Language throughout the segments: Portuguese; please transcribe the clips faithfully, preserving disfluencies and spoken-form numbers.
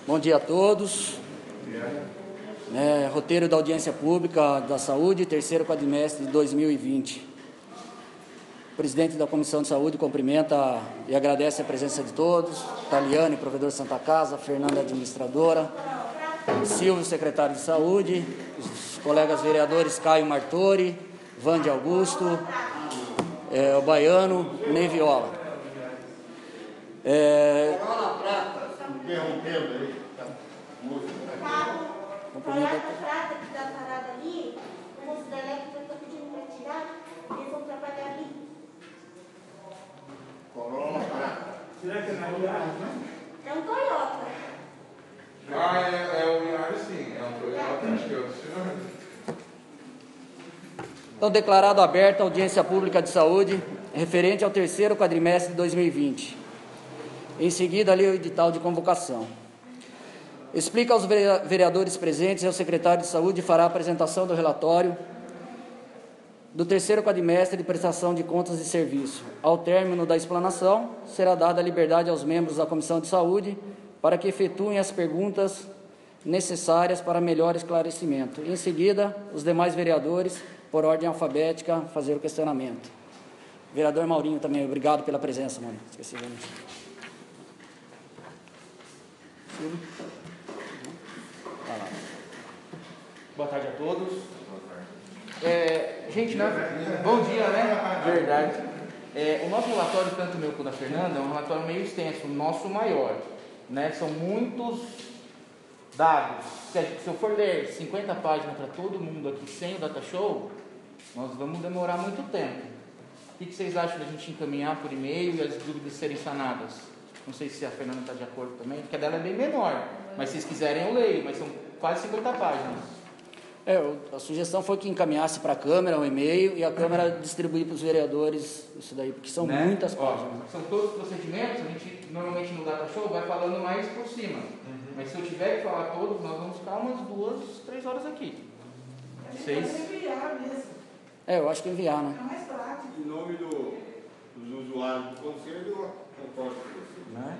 Bom dia a todos. É, roteiro da audiência pública da saúde, terceiro quadrimestre de dois mil e vinte. O presidente da Comissão de Saúde cumprimenta e agradece a presença de todos. Taliane, provedor Santa Casa, Fernanda, administradora, Silvio, secretário de Saúde, os colegas vereadores Caio Martori, Vande Augusto, é, o Baiano, Ney Viola. É, interrompendo aí, tá? Cumprimento. Prata que dá parada ali, o moço da elétrica está pedindo para tirar, eles vão trabalhar ali. Corolla prata. Será que é na Iara, não? É um Toyota. Ah, é, é o Iara, sim. É um Toyota, acho que é o senhor. Então, declarado aberta a audiência pública de saúde referente ao terceiro quadrimestre de dois mil e vinte. Em seguida, ali o edital de convocação. Explica aos vereadores presentes e ao secretário de Saúde fará a apresentação do relatório do terceiro quadrimestre de prestação de contas e serviço. Ao término da explanação, será dada a liberdade aos membros da Comissão de Saúde para que efetuem as perguntas necessárias para melhor esclarecimento. Em seguida, os demais vereadores, por ordem alfabética, fazer o questionamento. Vereador Maurinho também, obrigado pela presença, mano. Esqueci de Silvio. Boa tarde a todos. É, gente, né? Bom dia, né? Verdade. É, o nosso relatório, tanto meu quanto da Fernanda, é um relatório meio extenso, o nosso maior. Né? São muitos dados. Se, se eu for ler cinquenta páginas para todo mundo aqui sem o data show, nós vamos demorar muito tempo. O que, que vocês acham da gente encaminhar por e-mail e as dúvidas serem sanadas? Não sei se a Fernanda está de acordo também, porque a dela é bem menor. Mas se vocês quiserem eu leio, mas são quase cinquenta páginas. É, a sugestão foi que encaminhasse para a Câmara um e-mail e a Câmara distribuir para os vereadores isso daí, porque são né? muitas Ó, páginas. são todos os procedimentos, a gente normalmente no data show vai falando mais por cima. Uhum. Mas se eu tiver que falar todos, nós vamos ficar umas duas, três horas aqui. Vocês? enviar mesmo. É, eu acho que enviar, né? É mais prático. Em nome do, dos usuários do conselho, eu concordo com você. Né?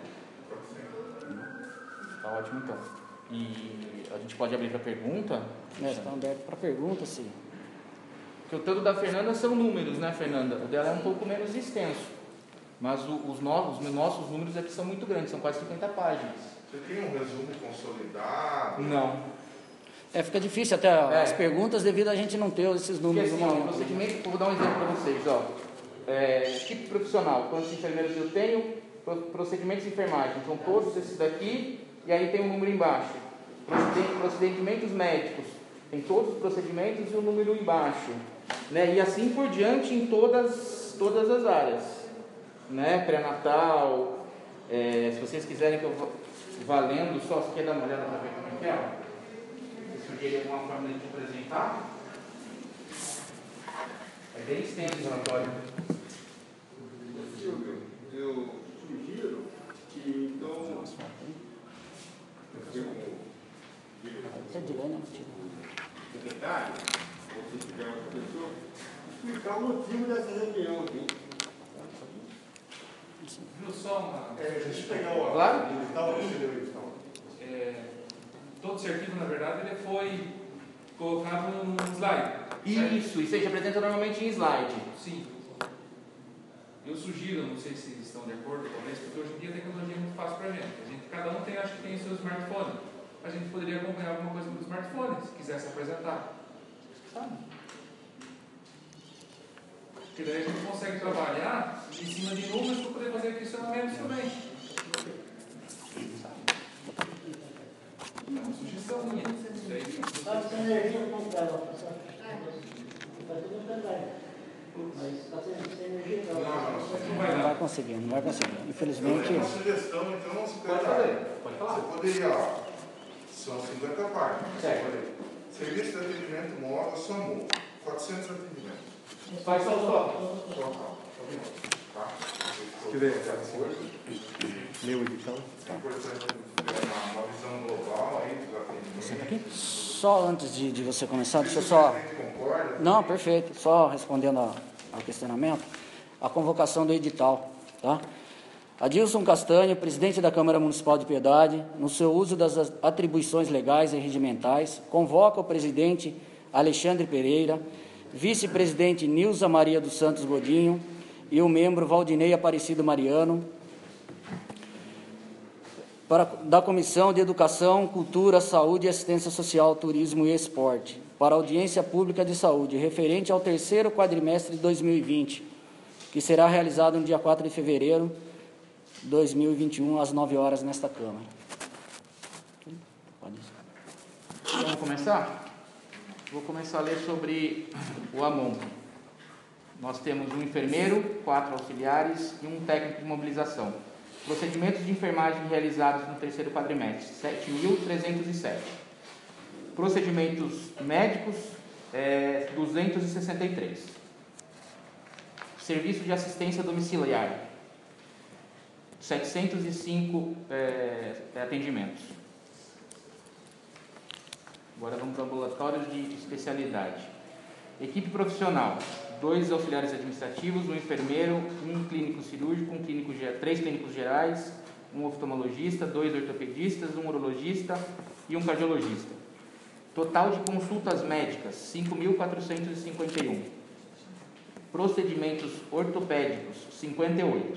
Tá ótimo então. E a gente pode abrir para pergunta? É, está aberto para pergunta, sim. Porque o tanto da Fernanda são números, né, Fernanda? O dela é um pouco menos extenso. Mas o, os, novos, os nossos números aqui são muito grandes, são quase cinquenta páginas. Você tem um resumo consolidado? Não. É, fica difícil até É. as perguntas devido a gente não ter esses números Porque no assim, ó, o momento. procedimento, vou dar um exemplo para vocês, ó. É, tipo profissional, quantos enfermeiros eu tenho, procedimentos de enfermagem, são todos esses daqui, e aí tem um número embaixo. Procedimentos médicos, tem todos os procedimentos e o um número embaixo, né? E assim por diante em todas, todas as áreas, né? Pré-natal, é, se vocês quiserem que eu vá lendo só, você quer dar uma olhada para ver como é que é? Você sugerir alguma forma de apresentar? É bem extenso o relatório. Silvio, eu sugiro que, então, eu É de lei, né? secretário, ou se tiver outra pessoa, explicar o motivo dessa reunião aqui. Viu só uma. É, deixa eu pegar o Claro. edital, deixa eu ler o edital. É, todo esse arquivo, na verdade, ele foi colocado num slide. Isso, isso aí se apresenta normalmente em slide. Sim. Eu sugiro, não sei se estão de acordo, talvez, porque hoje em dia a tecnologia é muito fácil para a gente. A gente. Cada um tem, acho que tem o seu smartphone. A gente poderia acompanhar alguma coisa no smartphone, se quisesse apresentar. Sabe? Porque daí a gente consegue trabalhar em cima de números para poder fazer questionamentos também. É uma sugestão minha. Isso aí. Está sem energia não dá, está tudo também. Mas está sem energia não. Não vai Não dar. vai conseguir, não vai conseguir. Infelizmente, Uma sugestão, então, Pode fazer, pode falar. Você poderia, ó, são cinquenta páginas. Certo. Serviço de atendimento móvel, SAMU, quatrocentos atendimentos. Faz só o toque. Total. Tá? Deixa eu ver. Meu edital. É importante ter uma, uma visão global aí dos atendimentos. aqui, só antes de, de você começar, deixa eu só... Concorda? Não, perfeito. Só respondendo a- ao questionamento, a convocação do edital, tá? Adilson Castanho, presidente da Câmara Municipal de Piedade, no seu uso das atribuições legais e regimentais, convoca o presidente Alexandre Pereira, vice-presidente Nilza Maria dos Santos Godinho e o membro Valdinei Aparecido Mariano, para, da Comissão de Educação, Cultura, Saúde, Assistência Social, Turismo e Esporte, para audiência pública de saúde, referente ao terceiro quadrimestre de dois mil e vinte, que será realizado no dia quatro de fevereiro de dois mil e vinte e um, às nove horas, nesta Câmara. Pode ir. Vamos começar? Vou começar a ler sobre o AMOMP. Nós temos um enfermeiro, quatro auxiliares e um técnico de mobilização. Procedimentos de enfermagem realizados no terceiro quadrimestre, sete mil trezentos e sete. Procedimentos médicos, é, duzentos e sessenta e três. Serviço de assistência domiciliar, setecentos e cinco é, atendimentos. Agora vamos para ambulatórios de especialidade. Equipe profissional, dois auxiliares administrativos, um enfermeiro, um clínico cirúrgico, um clínico, três clínicos gerais, um oftalmologista, dois ortopedistas, um urologista e um cardiologista. Total de consultas médicas, cinco mil quatrocentos e cinquenta e um. Procedimentos ortopédicos, cinquenta e oito.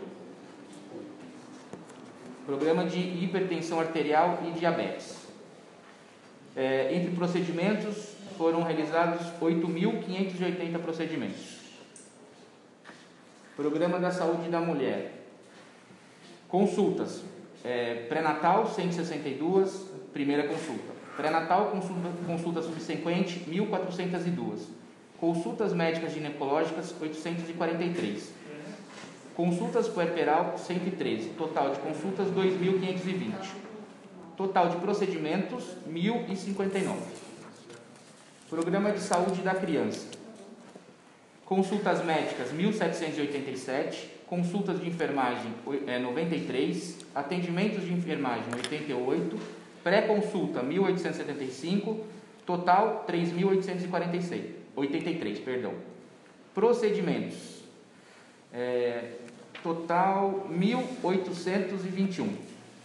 Programa de hipertensão arterial e diabetes. É, entre procedimentos, foram realizados oito mil quinhentos e oitenta procedimentos. Programa da Saúde da Mulher. Consultas. É, pré-natal, cento e sessenta e dois, primeira consulta. Pré-natal, consulta, consulta subsequente, mil quatrocentos e dois. Consultas médicas ginecológicas, oitocentos e quarenta e três. Consultas puerperal, cento e treze. Total de consultas, dois mil quinhentos e vinte. Total de procedimentos, mil e cinquenta e nove. Programa de Saúde da Criança. Consultas médicas, mil setecentos e oitenta e sete. Consultas de enfermagem, noventa e três. Atendimentos de enfermagem, oitenta e oito. Pré-consulta, mil oitocentos e setenta e cinco. Total, três mil oitocentos e quarenta e seis. oitenta e três, perdão. Procedimentos. É, total, mil oitocentos e vinte e um.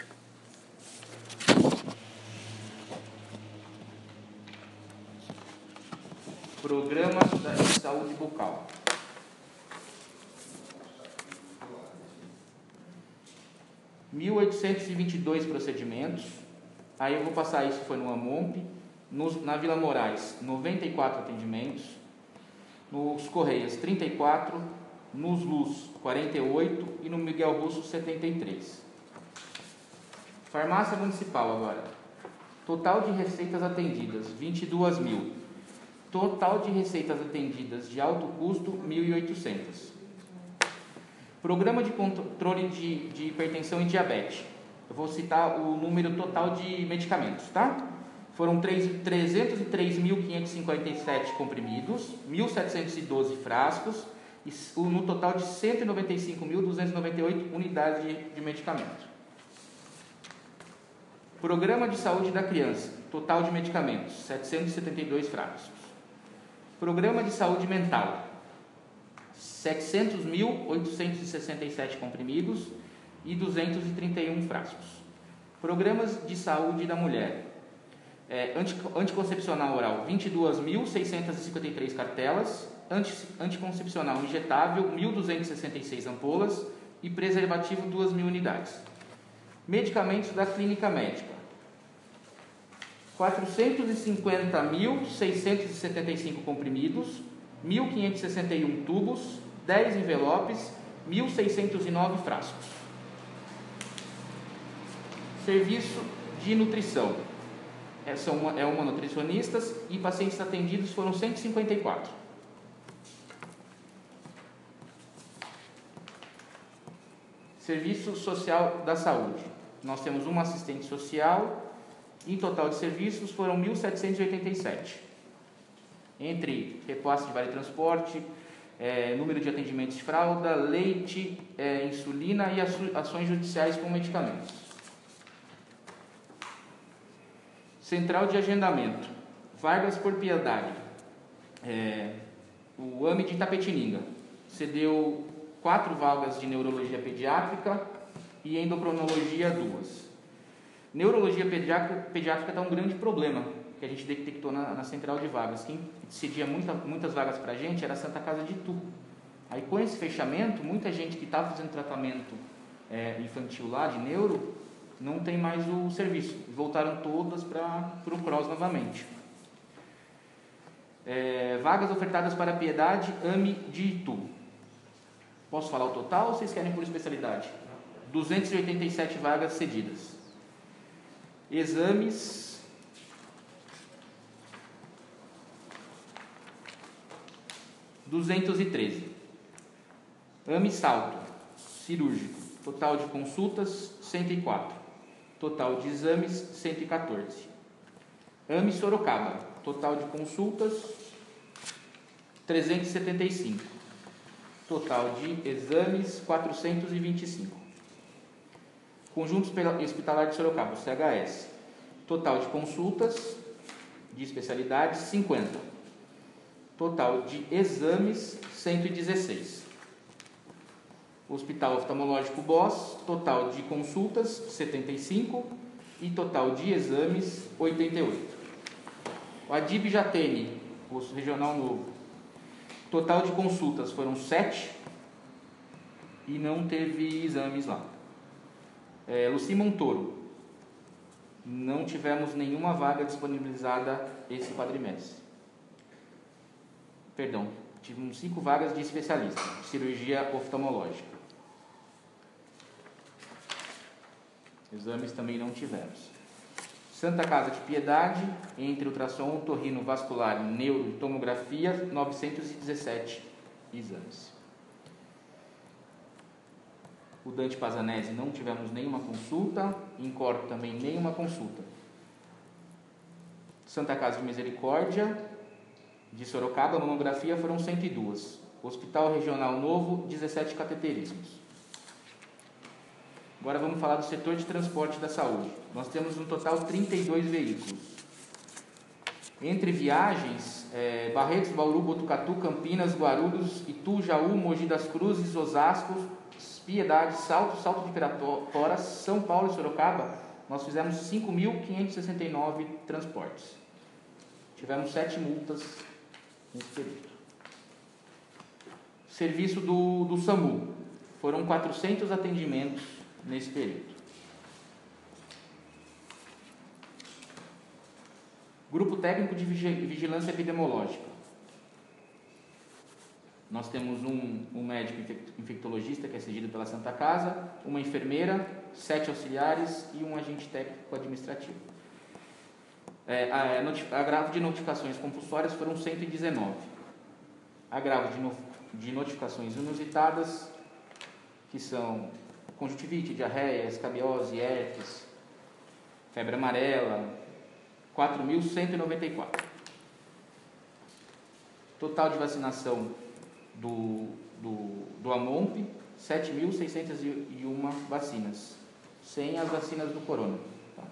Programa de Saúde Bucal. mil oitocentos e vinte e dois procedimentos. Aí eu vou passar isso, foi no AMOMP. Nos, na Vila Moraes, noventa e quatro atendimentos. Nos Correias, trinta e quatro. Nos Luz, quarenta e oito. E no Miguel Russo, setenta e três. Farmácia Municipal agora. Total de receitas atendidas, vinte e duas mil. Total de receitas atendidas de alto custo, mil e oitocentas. Programa de controle de, de hipertensão e diabetes. Eu vou citar o número total de medicamentos, tá? Foram trezentos e três mil quinhentos e cinquenta e sete comprimidos, mil setecentos e doze frascos, e no total de cento e noventa e cinco mil duzentos e noventa e oito unidades de, de medicamento. Programa de Saúde da Criança. Total de medicamentos, setecentos e setenta e dois frascos. Programa de Saúde Mental, setecentos mil oitocentos e sessenta e sete comprimidos e duzentos e trinta e um frascos. Programas de Saúde da Mulher, é, anticoncepcional oral, vinte e duas mil seiscentos e cinquenta e três cartelas, anti, anticoncepcional injetável, mil duzentos e sessenta e seis ampolas e preservativo, duas mil unidades. Medicamentos da Clínica Médica, quatrocentos e cinquenta mil seiscentos e setenta e cinco comprimidos, mil quinhentos e sessenta e um tubos, dez envelopes, mil seiscentos e nove frascos. Serviço de nutrição. É, são uma, é uma nutricionista e pacientes atendidos foram cento e cinquenta e quatro. Serviço Social da Saúde. Nós temos uma assistente social. Em total de serviços foram mil setecentos e oitenta e sete. Entre repasse de vale transporte, é, número de atendimentos de fralda, leite, é, insulina e ações judiciais com medicamentos. Central de agendamento. Vagas por Piedade. É, o AME de Itapetininga cedeu quatro vagas de neurologia pediátrica, e endocrinologia duas. Neurologia pediátrica, pediátrica está um grande problema que a gente detectou na, na central de vagas. Quem cedia muita, muitas vagas para a gente era a Santa Casa de Itu. Aí com esse fechamento, muita gente que estava fazendo tratamento é, infantil lá de neuro não tem mais o serviço. Voltaram todas para o CROSS novamente. É, vagas ofertadas para a Piedade, A M E de Itu. Posso falar o total ou vocês querem por especialidade? duzentas e oitenta e sete vagas cedidas. Exames, duzentos e treze. A M E Salto, cirúrgico, total de consultas, cento e quatro. Total de exames, cento e quatorze. A M E Sorocaba, total de consultas, trezentos e setenta e cinco. Total de exames, quatrocentos e vinte e cinco. Conjunto Hospitalar de Sorocaba, C H S. Total de consultas de especialidades, cinquenta. Total de exames, cento e dezesseis. Hospital Oftalmológico B O S, total de consultas, setenta e cinco. E total de exames, oitenta e oito. O Adib Jatene, posto regional novo, total de consultas foram sete e não teve exames lá. É, Luci Montoro, não tivemos nenhuma vaga disponibilizada esse quadrimestre. Perdão, tivemos cinco vagas de especialista, de cirurgia oftalmológica. Exames também não tivemos. Santa Casa de Piedade, entre ultrassom, otorrino, vascular, neuro e tomografia, novecentos e dezessete exames. O Dante Pazanese não tivemos nenhuma consulta, em Corpo também nenhuma consulta. Santa Casa de Misericórdia, de Sorocaba, mamografia foram cento e dois. Hospital Regional Novo, dezessete cateterismos. Agora vamos falar do setor de transporte da saúde. Nós temos um total de trinta e dois veículos. Entre viagens, é, Barretos, Bauru, Botucatu, Campinas, Guarulhos, Itu, Jaú, Mogi das Cruzes, Osasco, Piedade, Salto, Salto de Pirapora, São Paulo e Sorocaba, nós fizemos cinco mil quinhentos e sessenta e nove transportes. Tivemos sete multas nesse período. Serviço do, do SAMU, foram quatrocentos atendimentos nesse período. Grupo Técnico de Vigilância Epidemiológica. Nós temos um, um médico infectologista que é cedido pela Santa Casa, uma enfermeira, sete auxiliares e um agente técnico administrativo. É, a, agravo de notificações compulsórias foram cento e dezenove. Agravo de, no, de notificações inusitadas, que são conjuntivite, diarreia, escabiose, herpes, febre amarela, quatro mil cento e noventa e quatro. Total de vacinação do, do, do AMOMP, sete mil seiscentas e uma vacinas, sem as vacinas do corona. Tá?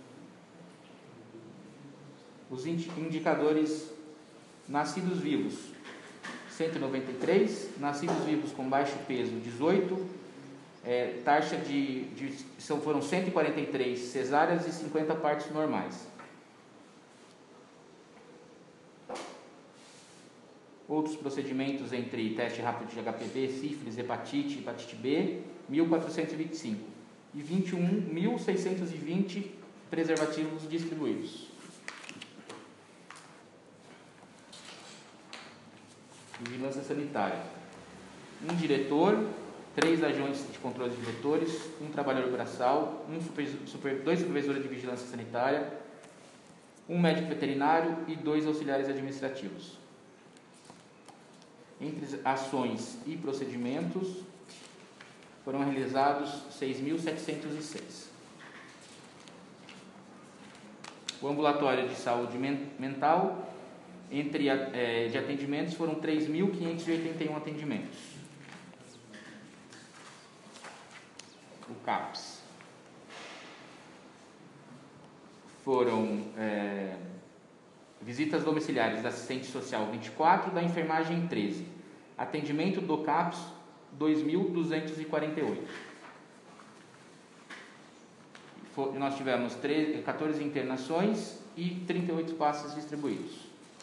Os indicadores nascidos vivos, cento e noventa e três, nascidos vivos com baixo peso, dezoito, é, taxa de, de são, foram cento e quarenta e três cesáreas e cinquenta partos normais. Outros procedimentos entre teste rápido de H P V, sífilis, hepatite, hepatite B, mil quatrocentos e vinte e cinco. E vinte e um mil seiscentos e vinte preservativos distribuídos. Vigilância sanitária. Um diretor, três agentes de controle de vetores, um trabalhador braçal, um super, super, dois supervisores de vigilância sanitária, um médico veterinário e dois auxiliares administrativos. Entre ações e procedimentos, foram realizados seis mil setecentos e seis. O ambulatório de saúde mental, entre é, de atendimentos, foram três mil quinhentos e oitenta e um atendimentos. O CAPS. Foram é, visitas domiciliares da assistente social vinte e quatro, da enfermagem treze. Atendimento do CAPS dois mil duzentos e quarenta e oito. for, nós tivemos treze, quatorze internações e trinta e oito passes distribuídos.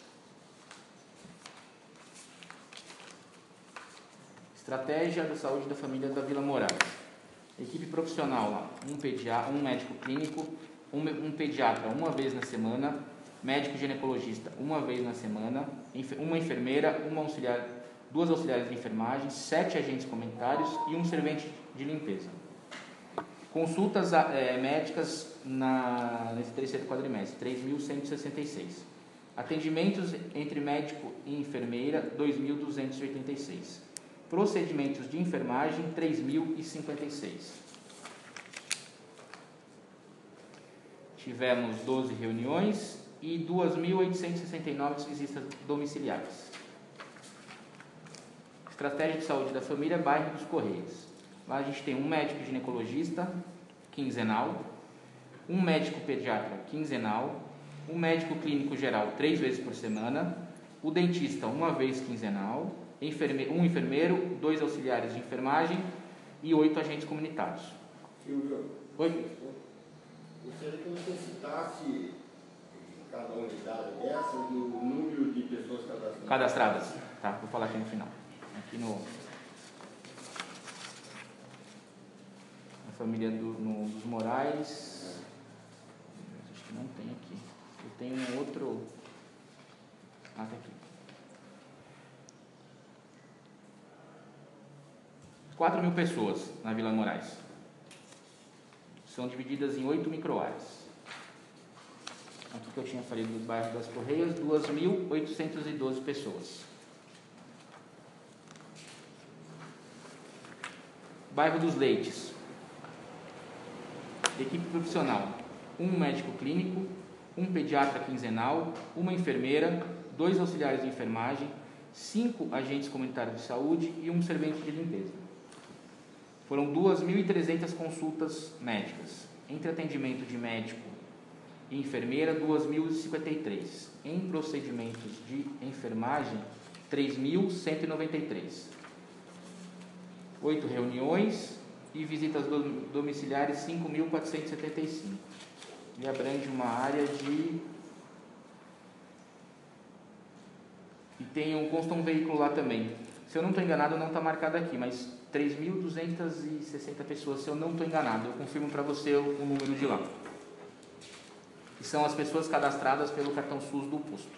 Estratégia da saúde da família da Vila Moraes. Equipe profissional lá, um, pediatra, um médico clínico, um, um pediatra uma vez na semana, médico ginecologista uma vez na semana, uma enfermeira, uma auxiliar, duas auxiliares de enfermagem, sete agentes comunitários e um servente de limpeza. Consultas é, médicas na, nesse terceiro quadrimestre, três mil cento e sessenta e seis. Atendimentos entre médico e enfermeira, dois mil duzentos e oitenta e seis. Procedimentos de enfermagem, três mil e cinquenta e seis. Tivemos doze reuniões e duas mil oitocentas e sessenta e nove visitas domiciliares. Estratégia de saúde da família, bairro dos Correios. Lá a gente tem um médico ginecologista, quinzenal, um médico pediatra, quinzenal, um médico clínico geral, três vezes por semana, o dentista, uma vez quinzenal, enferme- um enfermeiro, dois auxiliares de enfermagem e oito agentes comunitários. Silvio, Oi? gostaria que você citasse cada unidade dessa e o número de pessoas cadastradas. Cadastradas, tá? Vou falar aqui no final. Aqui no... A família do, no, dos Moraes... Acho que não tem aqui. Eu tenho um outro... Ah, tá aqui. quatro mil pessoas na Vila Moraes. São divididas em oito microáreas. Aqui que eu tinha falado do bairro das Correias, duas mil oitocentas e doze pessoas. Bairro dos Leites. Equipe profissional, um médico clínico, um pediatra quinzenal, uma enfermeira, dois auxiliares de enfermagem, cinco agentes comunitários de saúde e um servente de limpeza. Foram duas mil e trezentas consultas médicas. Entre atendimento de médico e enfermeira, duas mil e cinquenta e três. Em procedimentos de enfermagem, três mil cento e noventa e três. Oito reuniões e visitas domiciliares, cinco mil quatrocentos e setenta e cinco. Ele abrange uma área de... E tem um, consta um veículo lá também. Se eu não estou enganado, não está marcado aqui, mas três mil duzentas e sessenta pessoas, se eu não estou enganado. Eu confirmo para você o, o número de lá. E são as pessoas cadastradas pelo cartão SUS do posto.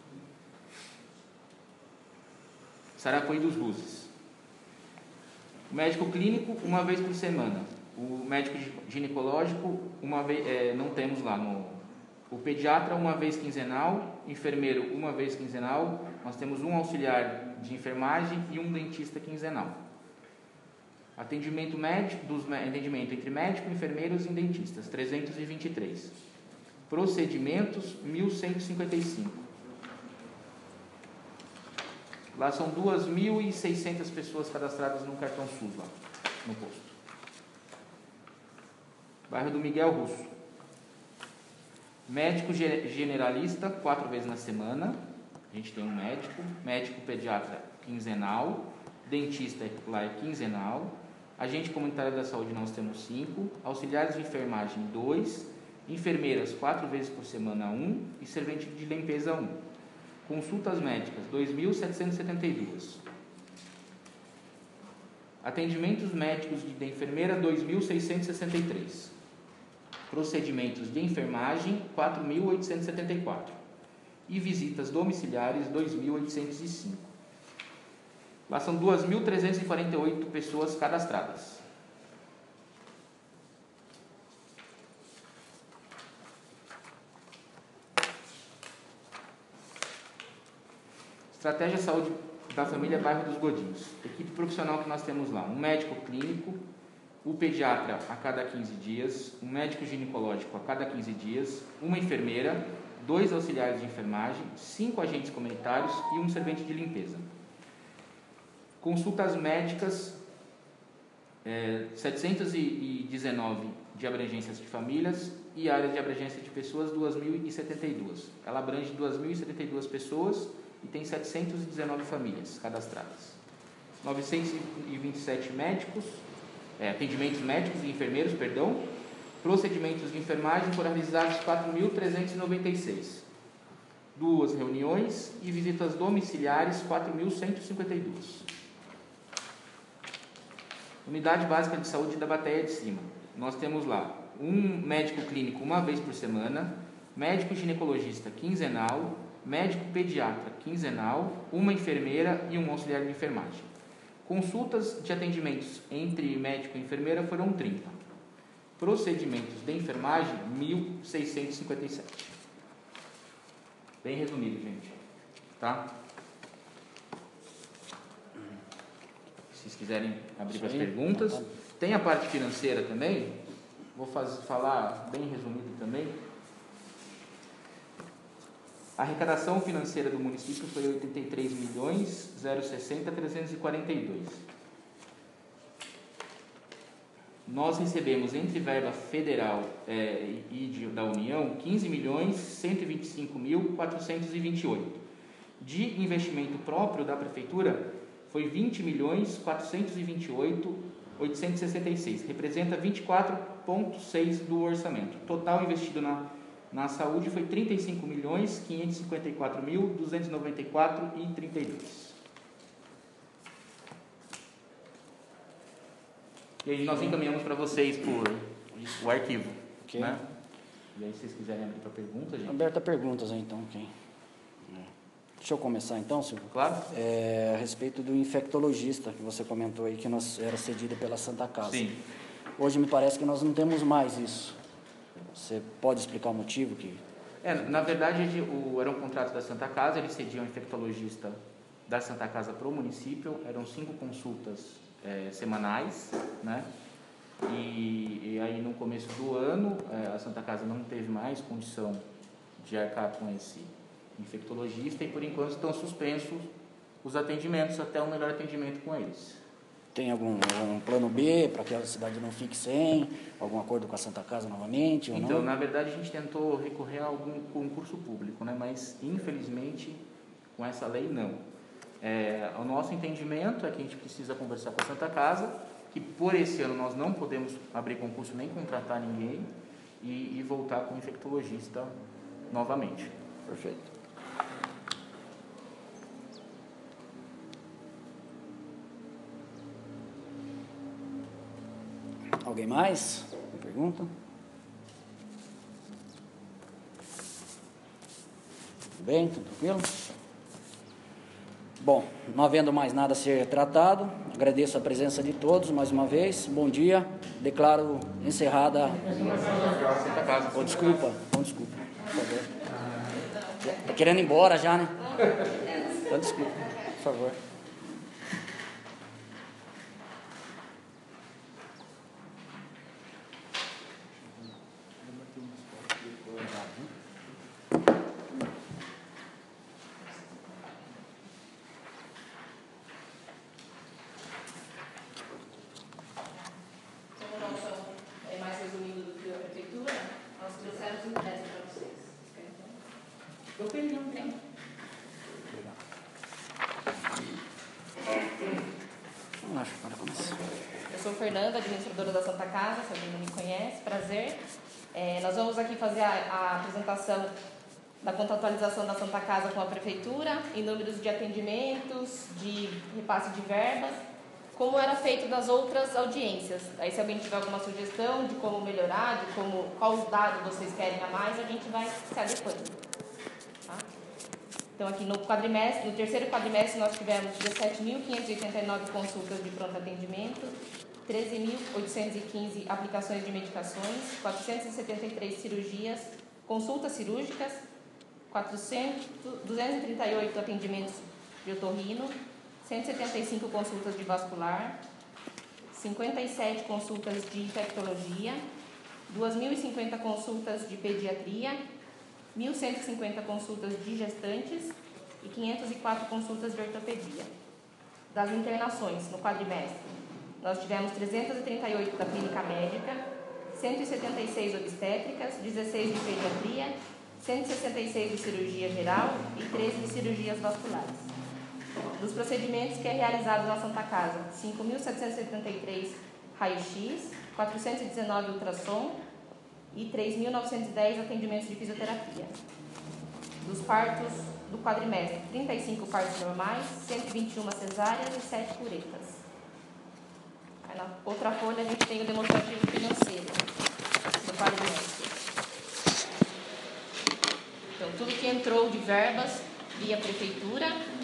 Saracoí dos Luzes. O médico clínico, uma vez por semana. O médico ginecológico, uma vez, é, não temos lá. No, o pediatra, uma vez quinzenal. Enfermeiro, uma vez quinzenal. Nós temos um auxiliar de enfermagem e um dentista quinzenal. Atendimento, médico, dos, atendimento entre médico, enfermeiros e dentistas, trezentos e vinte e três. Procedimentos, mil cento e cinquenta e cinco. Lá são duas mil e seiscentas pessoas cadastradas no cartão SUS, lá no posto. Bairro do Miguel Russo. Médico generalista, quatro vezes na semana. A gente tem um médico. Médico pediatra, quinzenal. Dentista lá é quinzenal. Agente comunitário da saúde nós temos cinco. Auxiliares de enfermagem, dois. Enfermeiras, quatro vezes por semana, um. E servente de limpeza, um. Consultas médicas, dois mil setecentas e setenta e dois. Atendimentos médicos de enfermeira, dois mil seiscentos e sessenta e três. Procedimentos de enfermagem, quatro mil oitocentos e setenta e quatro. E visitas domiciliares, dois mil oitocentos e cinco. Lá são duas mil trezentas e quarenta e oito pessoas cadastradas. Estratégia de saúde da família Bairro dos Godinhos. Equipe profissional que nós temos lá. Um médico clínico, o pediatra a cada quinze dias, um médico ginecológico a cada quinze dias, uma enfermeira, dois auxiliares de enfermagem, cinco agentes comunitários e um servente de limpeza. Consultas médicas, é, setecentos e dezenove de abrangências de famílias e área de abrangência de pessoas, duas mil e setenta e dois. Ela abrange duas mil e setenta e duas pessoas e tem setecentas e dezenove famílias cadastradas. novecentos e vinte e sete médicos, é, atendimentos médicos e enfermeiros, perdão, Procedimentos de enfermagem foram realizados quatro mil trezentos e noventa e seis. Duas reuniões e visitas domiciliares, quatro mil cento e cinquenta e dois. Unidade Básica de Saúde da Bateia de Cima. Nós temos lá um médico clínico uma vez por semana, médico ginecologista quinzenal, médico pediatra quinzenal, uma enfermeira e um auxiliar de enfermagem. Consultas de atendimentos entre médico e enfermeira foram trinta. Procedimentos de enfermagem, mil seiscentos e cinquenta e sete. Bem resumido, gente. Tá? Se vocês quiserem abrir para as perguntas. Tem a parte financeira também. Vou fazer, falar bem resumido também. A arrecadação financeira do município foi oitenta e três milhões, zero sessenta, trezentos e quarenta e dois. Nós recebemos entre verba federal é, e de, da União quinze milhões, cento e vinte e cinco mil, quatrocentos e vinte e oito. De investimento próprio da Prefeitura foi vinte milhões, quatrocentos e vinte e oito, oitocentos e sessenta e seis. Representa vinte e quatro vírgula seis por cento do orçamento. Total investido na, na saúde foi trinta e cinco milhões, quinhentos e cinquenta e quatro mil, duzentos e noventa e quatro reais e trinta e dois centavos. E aí nós encaminhamos para vocês por o arquivo. Ok. Né? E aí se vocês quiserem abrir para perguntas, gente. Aberta perguntas aí, então. Okay. Deixa eu começar então, Silvio. Claro. É, a respeito do infectologista que você comentou aí, que nós, era cedido pela Santa Casa. Sim. Hoje me parece que nós não temos mais isso. Você pode explicar o motivo? Que... É, na verdade, o, era um contrato da Santa Casa, eles cediam um infectologista da Santa Casa para o município, eram cinco consultas é, semanais, né? E, e aí no começo do ano, é, a Santa Casa não teve mais condição de arcar com esse infectologista e por enquanto estão suspensos os atendimentos até um melhor atendimento com eles. Tem algum, algum plano B para que a cidade não fique sem? Algum acordo com a Santa Casa novamente? Ou então, não? na verdade, a gente tentou recorrer a algum concurso público, né? Mas infelizmente com essa lei não. É, o nosso entendimento é que a gente precisa conversar com a Santa Casa, que por esse ano nós não podemos abrir concurso nem contratar ninguém e, e voltar com o infectologista novamente. Perfeito. Alguém mais? Uma pergunta? Tudo bem? Tudo tranquilo? Bom, não havendo mais nada a ser tratado, agradeço a presença de todos mais uma vez. Bom dia. Declaro encerrada. Oh, desculpa, oh, desculpa, por favor. Está querendo ir embora já, né? Então, desculpa, por favor. Administradora da Santa Casa, se alguém não me conhece, prazer. É, nós vamos aqui fazer a, a apresentação da contratualização da Santa Casa com a Prefeitura, em números de atendimentos, de repasse de verbas, como era feito das outras audiências. Aí, se alguém tiver alguma sugestão de como melhorar, de como, qual dado vocês querem a mais, a gente vai se adequando. Tá? Então, aqui no quadrimestre, no terceiro quadrimestre, nós tivemos dezessete mil quinhentas e oitenta e nove consultas de pronto atendimento, treze mil oitocentos e quinze aplicações de medicações, quatrocentas e setenta e três cirurgias, consultas cirúrgicas, quatrocentos, duzentos e trinta e oito atendimentos de otorrino, cento e setenta e cinco consultas de vascular, cinquenta e sete consultas de infectologia, duas mil e cinquenta consultas de pediatria, mil cento e cinquenta consultas de gestantes e quinhentas e quatro consultas de ortopedia. Das internações, no quadrimestre, nós tivemos trezentas e trinta e oito da clínica médica, cento e setenta e seis obstétricas, dezesseis de pediatria, cento e sessenta e seis de cirurgia geral e treze de cirurgias vasculares. Dos procedimentos que é realizado na Santa Casa, cinco mil setecentos e setenta e três raio-x, quatrocentos e dezenove ultrassom, e três mil novecentos e dez atendimentos de fisioterapia. Dos partos do quadrimestre, trinta e cinco partos normais, cento e vinte e uma cesáreas e sete puretas. Aí na outra folha a gente tem o demonstrativo financeiro do quadrimestre. Então, tudo que entrou de verbas via prefeitura,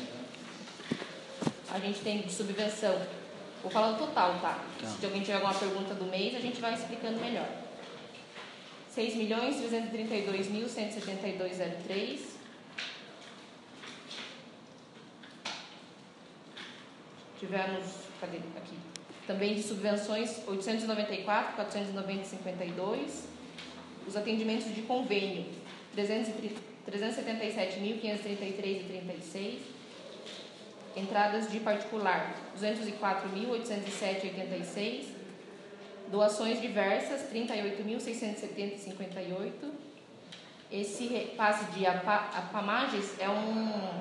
a gente tem de subvenção. Vou falar o total, tá? Se alguém tiver alguma pergunta do mês, a gente vai explicando melhor. seis milhões trezentos e trinta e dois mil cento e setenta e dois vírgula zero três. Tivemos, cadê aqui? Também de subvenções, oitocentos e noventa e quatro mil, quatrocentos e noventa e cinquenta e dois. Os atendimentos de convênio, trezentos e setenta e sete mil, quinhentos e trinta e três vírgula trinta e seis. Entradas de particular, duzentos e quatro mil, oitocentos e sete vírgula oitenta e seis. Doações diversas, trinta e oito mil, seiscentos e setenta vírgula cinquenta e oito. Esse repasse de APAMAGES é um,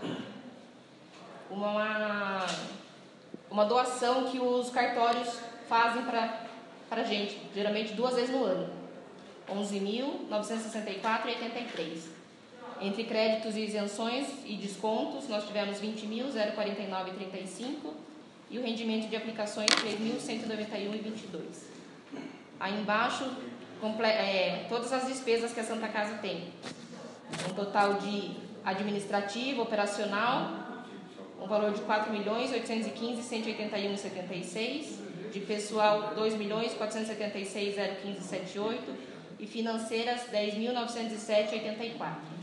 uma, uma doação que os cartórios fazem para a gente, geralmente duas vezes no ano. onze mil, novecentos e sessenta e quatro vírgula oitenta e três. Entre créditos e isenções e descontos, nós tivemos vinte mil, quarenta e nove vírgula trinta e cinco. E o rendimento de aplicações, três mil cento e noventa e um vírgula vinte e dois. Aí embaixo, comple- é, todas as despesas que a Santa Casa tem. Um total de administrativo, operacional, um valor de quatro milhões, oitocentos e quinze mil, cento e oitenta e um vírgula setenta e seis. De pessoal, dois milhões, quatrocentos e setenta e seis mil, quinze vírgula setenta e oito. E financeiras, dez mil, novecentos e sete vírgula oitenta e quatro.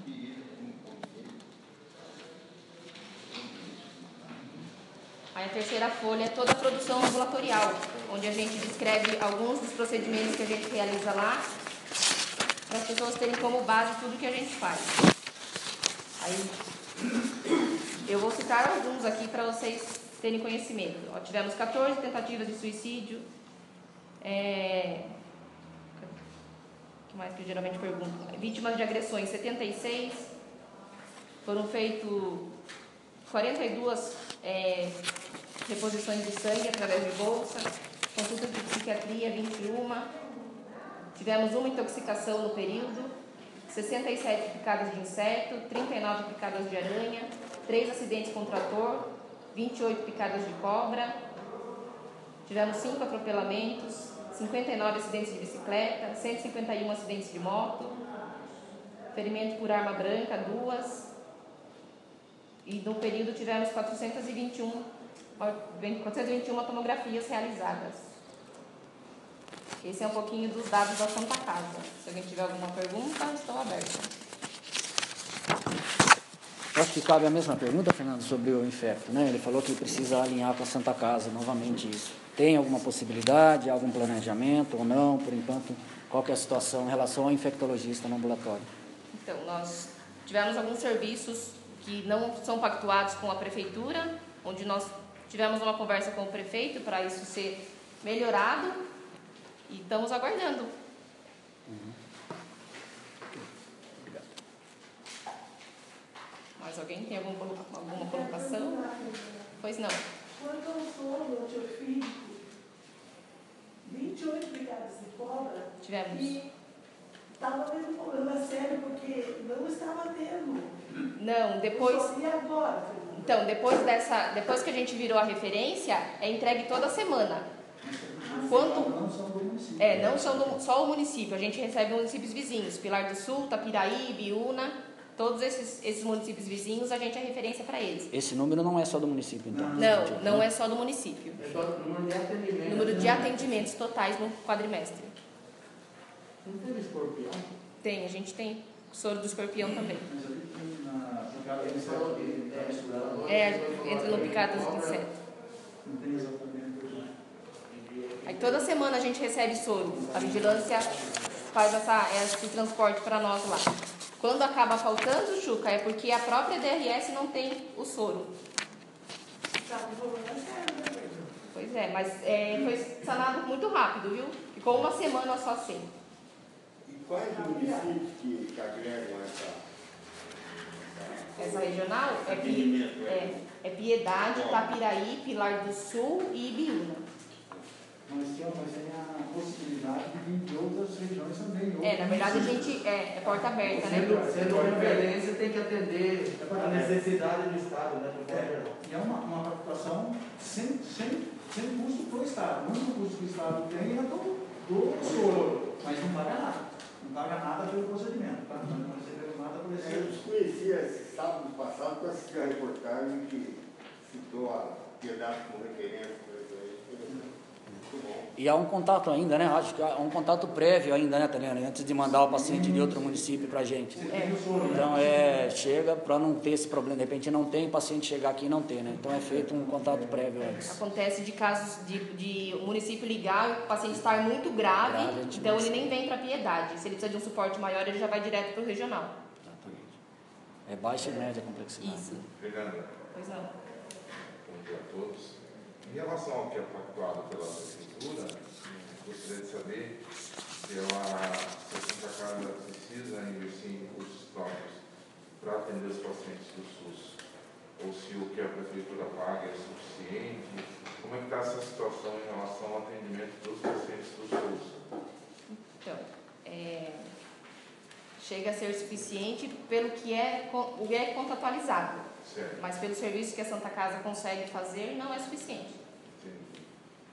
Aí a terceira folha é toda a produção ambulatorial, onde a gente descreve alguns dos procedimentos que a gente realiza lá, para as pessoas terem como base tudo que a gente faz. Aí eu vou citar alguns aqui para vocês terem conhecimento. Ó, tivemos quatorze tentativas de suicídio. É... O que mais que eu geralmente pergunto? Vítimas de agressões, setenta e seis. Foram feitos quarenta e duas é, reposições de sangue através de bolsa, consultas de psiquiatria, vinte e um. Tivemos uma intoxicação no período, sessenta e sete picadas de inseto, trinta e nove picadas de aranha, três acidentes com trator, vinte e oito picadas de cobra. Tivemos cinco atropelamentos, cinquenta e nove acidentes de bicicleta, cento e cinquenta e um acidentes de moto, ferimento por arma branca, duas. E no período tivemos quatrocentos e vinte e um, quatrocentos e vinte e uma tomografias realizadas. Esse é um pouquinho dos dados da Santa Casa. Se alguém tiver alguma pergunta, estou aberta. Eu acho que cabe a mesma pergunta, Fernando, sobre o infecto, né? Ele falou que precisa alinhar com a Santa Casa novamente isso. Tem alguma possibilidade, algum planejamento ou não? Por enquanto, qual que é a situação em relação ao infectologista no ambulatório? Então, nós tivemos alguns serviços que não são pactuados com a prefeitura, onde nós tivemos uma conversa com o prefeito para isso ser melhorado e estamos aguardando. Uhum. Obrigado. Mais alguém tem algum, alguma colocação? Pois não. Quanto ao soro antiofídico, vinte e oito picadas de cobra. Tivemos. E estava tendo um problema sério, porque não estava tendo. Não, depois... E agora? Então, depois, dessa, depois que a gente virou a referência, é entregue toda semana. Quando... Não são do município. É, não são do, só o município. A gente recebe municípios vizinhos. Pilar do Sul, Tapiraí, Biúna. Todos esses, esses municípios vizinhos, a gente é referência para eles. Esse número não é só do município, então? Não, não é só do município. É só o número de atendimentos. Número de atendimentos totais no quadrimestre. Não teve escorpião? Tem, a gente tem soro do escorpião também. Mas ali tem na picada de inseto que está misturado. É, entra no picadas de inseto. Não tem exatamente. Aí toda semana a gente recebe soro. A vigilância faz essa, esse transporte para nós lá. Quando acaba faltando, Chuca, é porque a própria D R S não tem o soro. Pois é, mas é, foi sanado muito rápido, viu? Ficou uma semana só sem. E quais municípios que, que agregam essa... Essa regional é, Pi, é, é Piedade, Tapiraí, Pilar do Sul e Ibiúna. Mas tem, mas tem a possibilidade de vir de outras regiões também. É, na verdade a gente é, é porta aberta, né? Sendo, Sendo referência, tem que atender a necessidade do Estado, né? É, e é uma, uma captação sem, sem, sem custo para o Estado. O único custo que o Estado tem é do, do soro, mas não paga nada. Não paga nada pelo procedimento, tá? Não recebeu nada por esse. Eu desconhecia esse sábado passado com essa reportagem que citou a Piedade como referência. Muito bom. E há um contato ainda, né? Acho que há um contato prévio ainda, né, Taliana? Antes de mandar o paciente de outro município para a gente. Então, é, chega para não ter esse problema. De repente, não tem, o paciente chegar aqui e não ter, né? Então, é feito um contato prévio antes. Acontece de casos de, de o município ligar e o paciente estar muito grave, Grave, então ele nem vem para a Piedade. Se ele precisa de um suporte maior, ele já vai direto para o regional. Exatamente. É baixa e média complexidade. Isso. Fernanda, Pois não. bom dia a todos. Em relação ao que é pactuado pela Prefeitura, gostaria de saber se ela, se a Santa Casa precisa investir em recursos próprios para atender os pacientes do SUS, ou se o que a Prefeitura paga é suficiente. Como é que está essa situação em relação ao atendimento dos pacientes do SUS? Então, é, chega a ser suficiente pelo que é, o que é contratualizado. Certo. Mas pelo serviço que a Santa Casa consegue fazer, não é suficiente. Entendi.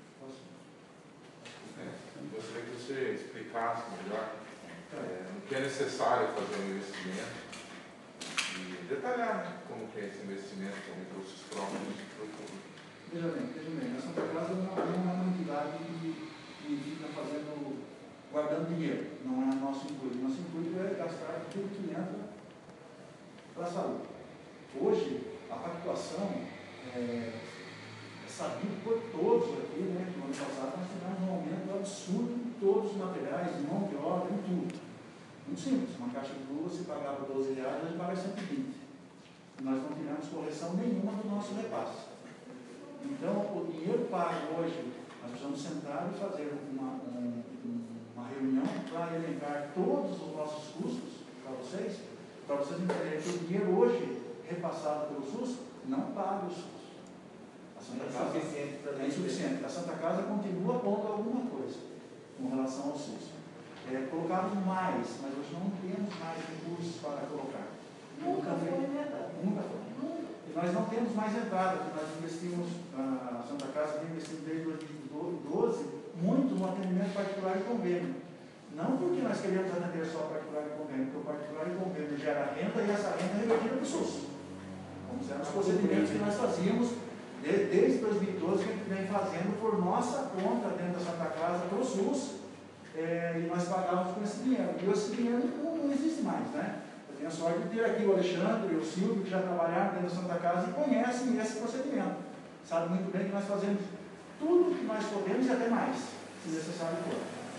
É, gostaria que você explicasse melhor é, o que é necessário fazer um investimento e detalhar, né, como que é esse investimento com recursos próprios para o público. Veja bem, veja bem, a Santa Casa não é uma entidade que, que fica fazendo, guardando dinheiro, não é nosso intuito. Nosso intuito é gastar tudo que entra para a saúde. Hoje, a pactuação é, é sabido por todos aqui, né, que no ano passado nós tivemos um aumento absurdo em todos os materiais, em mão de obra, em tudo. Muito simples, uma caixa de luvas se pagava doze reais, a gente paga cento e vinte. Nós não tivemos correção nenhuma do nosso repasse. Então, o dinheiro pago hoje, nós precisamos sentar e fazer uma, um, uma reunião para elencar todos os nossos custos para vocês, para vocês entenderem que o dinheiro hoje repassado pelo SUS não paga o SUS. A Santa É Casa insuficiente para é insuficiente. A Santa Casa continua pondo alguma coisa com relação ao SUS. É, colocamos mais, mas hoje não temos mais recursos para colocar. Nunca foi, né? Nunca foi. E nós não temos mais entrada, porque nós investimos, a Santa Casa vem investindo desde dois mil e doze, muito no atendimento particular e convênio. Não porque nós queremos atender só particular e convênio, porque o particular e convênio gera renda e essa renda é revertida para o SUS. Como eram os procedimentos que nós fazíamos desde, desde dois mil e doze, que a gente vem fazendo por nossa conta dentro da Santa Casa para o SUS, é, e nós pagávamos com esse dinheiro. E esse dinheiro não, não existe mais, né? Eu tenho a sorte de ter aqui o Alexandre e o Silvio, que já trabalharam dentro da Santa Casa e conhecem esse procedimento. Sabe muito bem que nós fazemos tudo que nós podemos e até mais, se necessário for.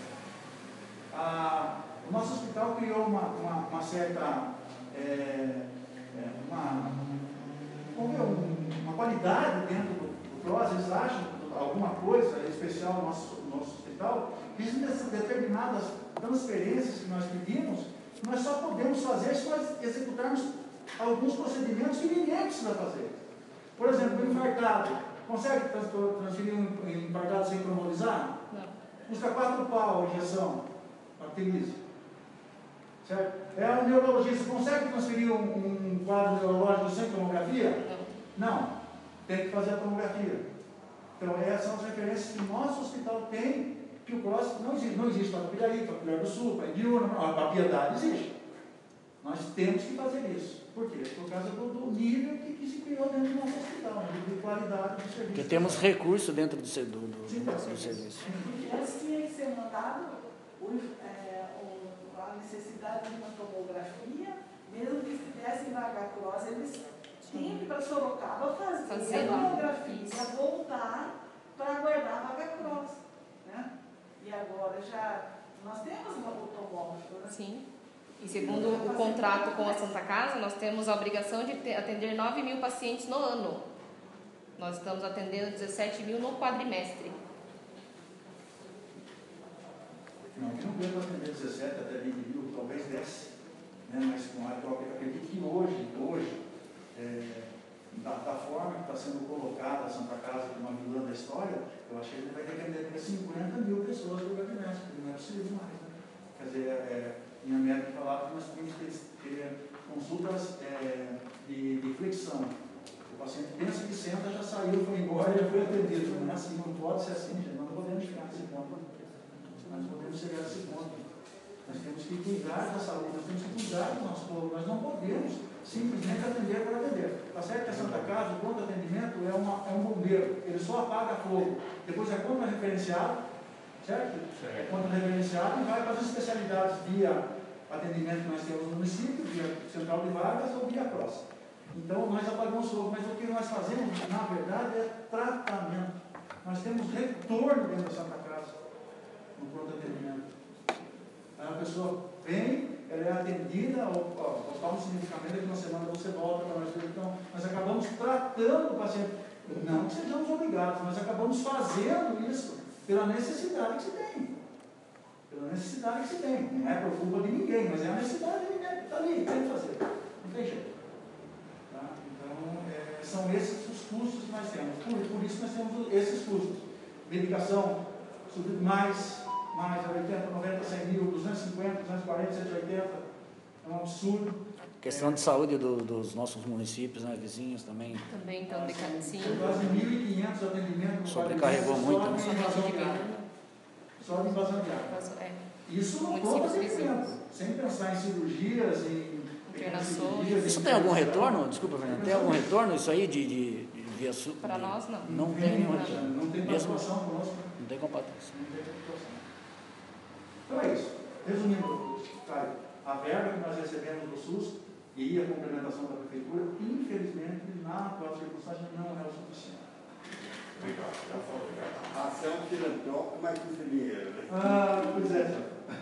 Ah, o nosso hospital criou uma, uma, uma certa é, é, uma, vamos ver, um, uma qualidade dentro do, do P R O S. Eles acham alguma coisa especial no nosso, no nosso hospital. Existem determinadas transferências que nós pedimos, que nós só podemos fazer se nós executarmos alguns procedimentos que ninguém precisa fazer. Por exemplo, um infartado. Consegue transferir um infartado sem trombolizar? Não. Custa quatro pau a injeção. Arteriza. Certo? É um neurologista, consegue transferir um, um quadro neurológico sem tomografia? Não. Não. Tem que fazer a tomografia. Então, essas são as referências que o nosso hospital tem, que o P R O S não existe. Não existe para a Piraí, para a Pilar do Sul, para a Indiúna, para a Piedade existe. Nós temos que fazer isso. Por quê? Por causa do, do nível que, que se criou dentro do nosso hospital, nível de qualidade do serviço. Porque temos recurso dentro do, do, do, Sim, do, do serviço. Porque antes tinha que ser mandado o, é, o, a necessidade de uma tomografia, mesmo que estivessem vaga cross, eles tinham que ir para Sorocaba fazer, fazer a tomografia, voltar para aguardar a vaga cross. Né? E agora já nós temos uma tomógrafo, né? Sim. E segundo o contrato com a Santa Casa, nós temos a obrigação de ter, atender nove mil pacientes no ano. Nós estamos atendendo dezessete mil no quadrimestre. Não, eu não quero atender dezessete até vinte mil, talvez dez. Né? Mas com a própria, acredito que hoje, hoje é, plataforma que está sendo colocada a Santa Casa como uma vilã da história, eu acho que ele vai ter que atender cinquenta mil pessoas no gabinete, porque não é possível mais. Né? Quer dizer, é, em América falava que nós tínhamos que ter consultas é, de, de flexão. O paciente pensa que senta, já saiu, foi embora e já foi atendido. Não é assim, não pode ser assim, gente. Nós não podemos chegar nesse ponto. Nós não podemos chegar nesse ponto. Nós temos que cuidar da saúde, nós temos que cuidar do nosso povo. Nós não podemos simplesmente atender por atender. Está certo que a Santa Casa, o pronto atendimento, é, uma, é um bombeiro. Ele só apaga fogo. Depois é contra referenciado, certo? É contra referenciado e vai para as especialidades via atendimento que nós temos no município, via central de vagas ou via cross. Então, nós apagamos fogo, mas o que nós fazemos, na verdade, é tratamento. Nós temos retorno dentro da Santa Casa, no pronto atendimento. A pessoa vem, ela é atendida, ou toma um medicamento, que na semana você volta para nós. Então, nós acabamos tratando o paciente. Não que sejamos obrigados, nós acabamos fazendo isso pela necessidade que se tem. Pela necessidade que se tem. Não é por culpa de ninguém, mas é a necessidade de ninguém que está ali, tem que fazer. Não tem jeito. Tá? Então, é, são esses os custos que nós temos. Por, por isso nós temos esses custos. Medicação subiu mais. Mais oitenta, noventa, cem mil, duzentos e cinquenta, duzentos e quarenta, cento e oitenta, é um absurdo. Questão é. de saúde do, dos nossos municípios, né, vizinhos também. Também estão decadendo. Quase mil e quinhentos atendimentos. Sobrecarregou muito. Só de invasão de água. Só de invasão de água. Isso não conta atendimento. Sem pensar em cirurgias, em internações. Isso tem algum retorno? Desculpa, Fernando. Tem algum retorno isso aí de, de, de via sul? Para nós, não. Não, não tem nenhum retorno. Não tem participação conosco. Não tem comparação. Não tem participação. Então é isso. Resumindo, Caio, a verba que nós recebemos do SUS e a complementação da Prefeitura, infelizmente, na atual circunstância, não é o suficiente. Obrigado. A ação filantrópica, mas custa dinheiro, né? Ah, pois é.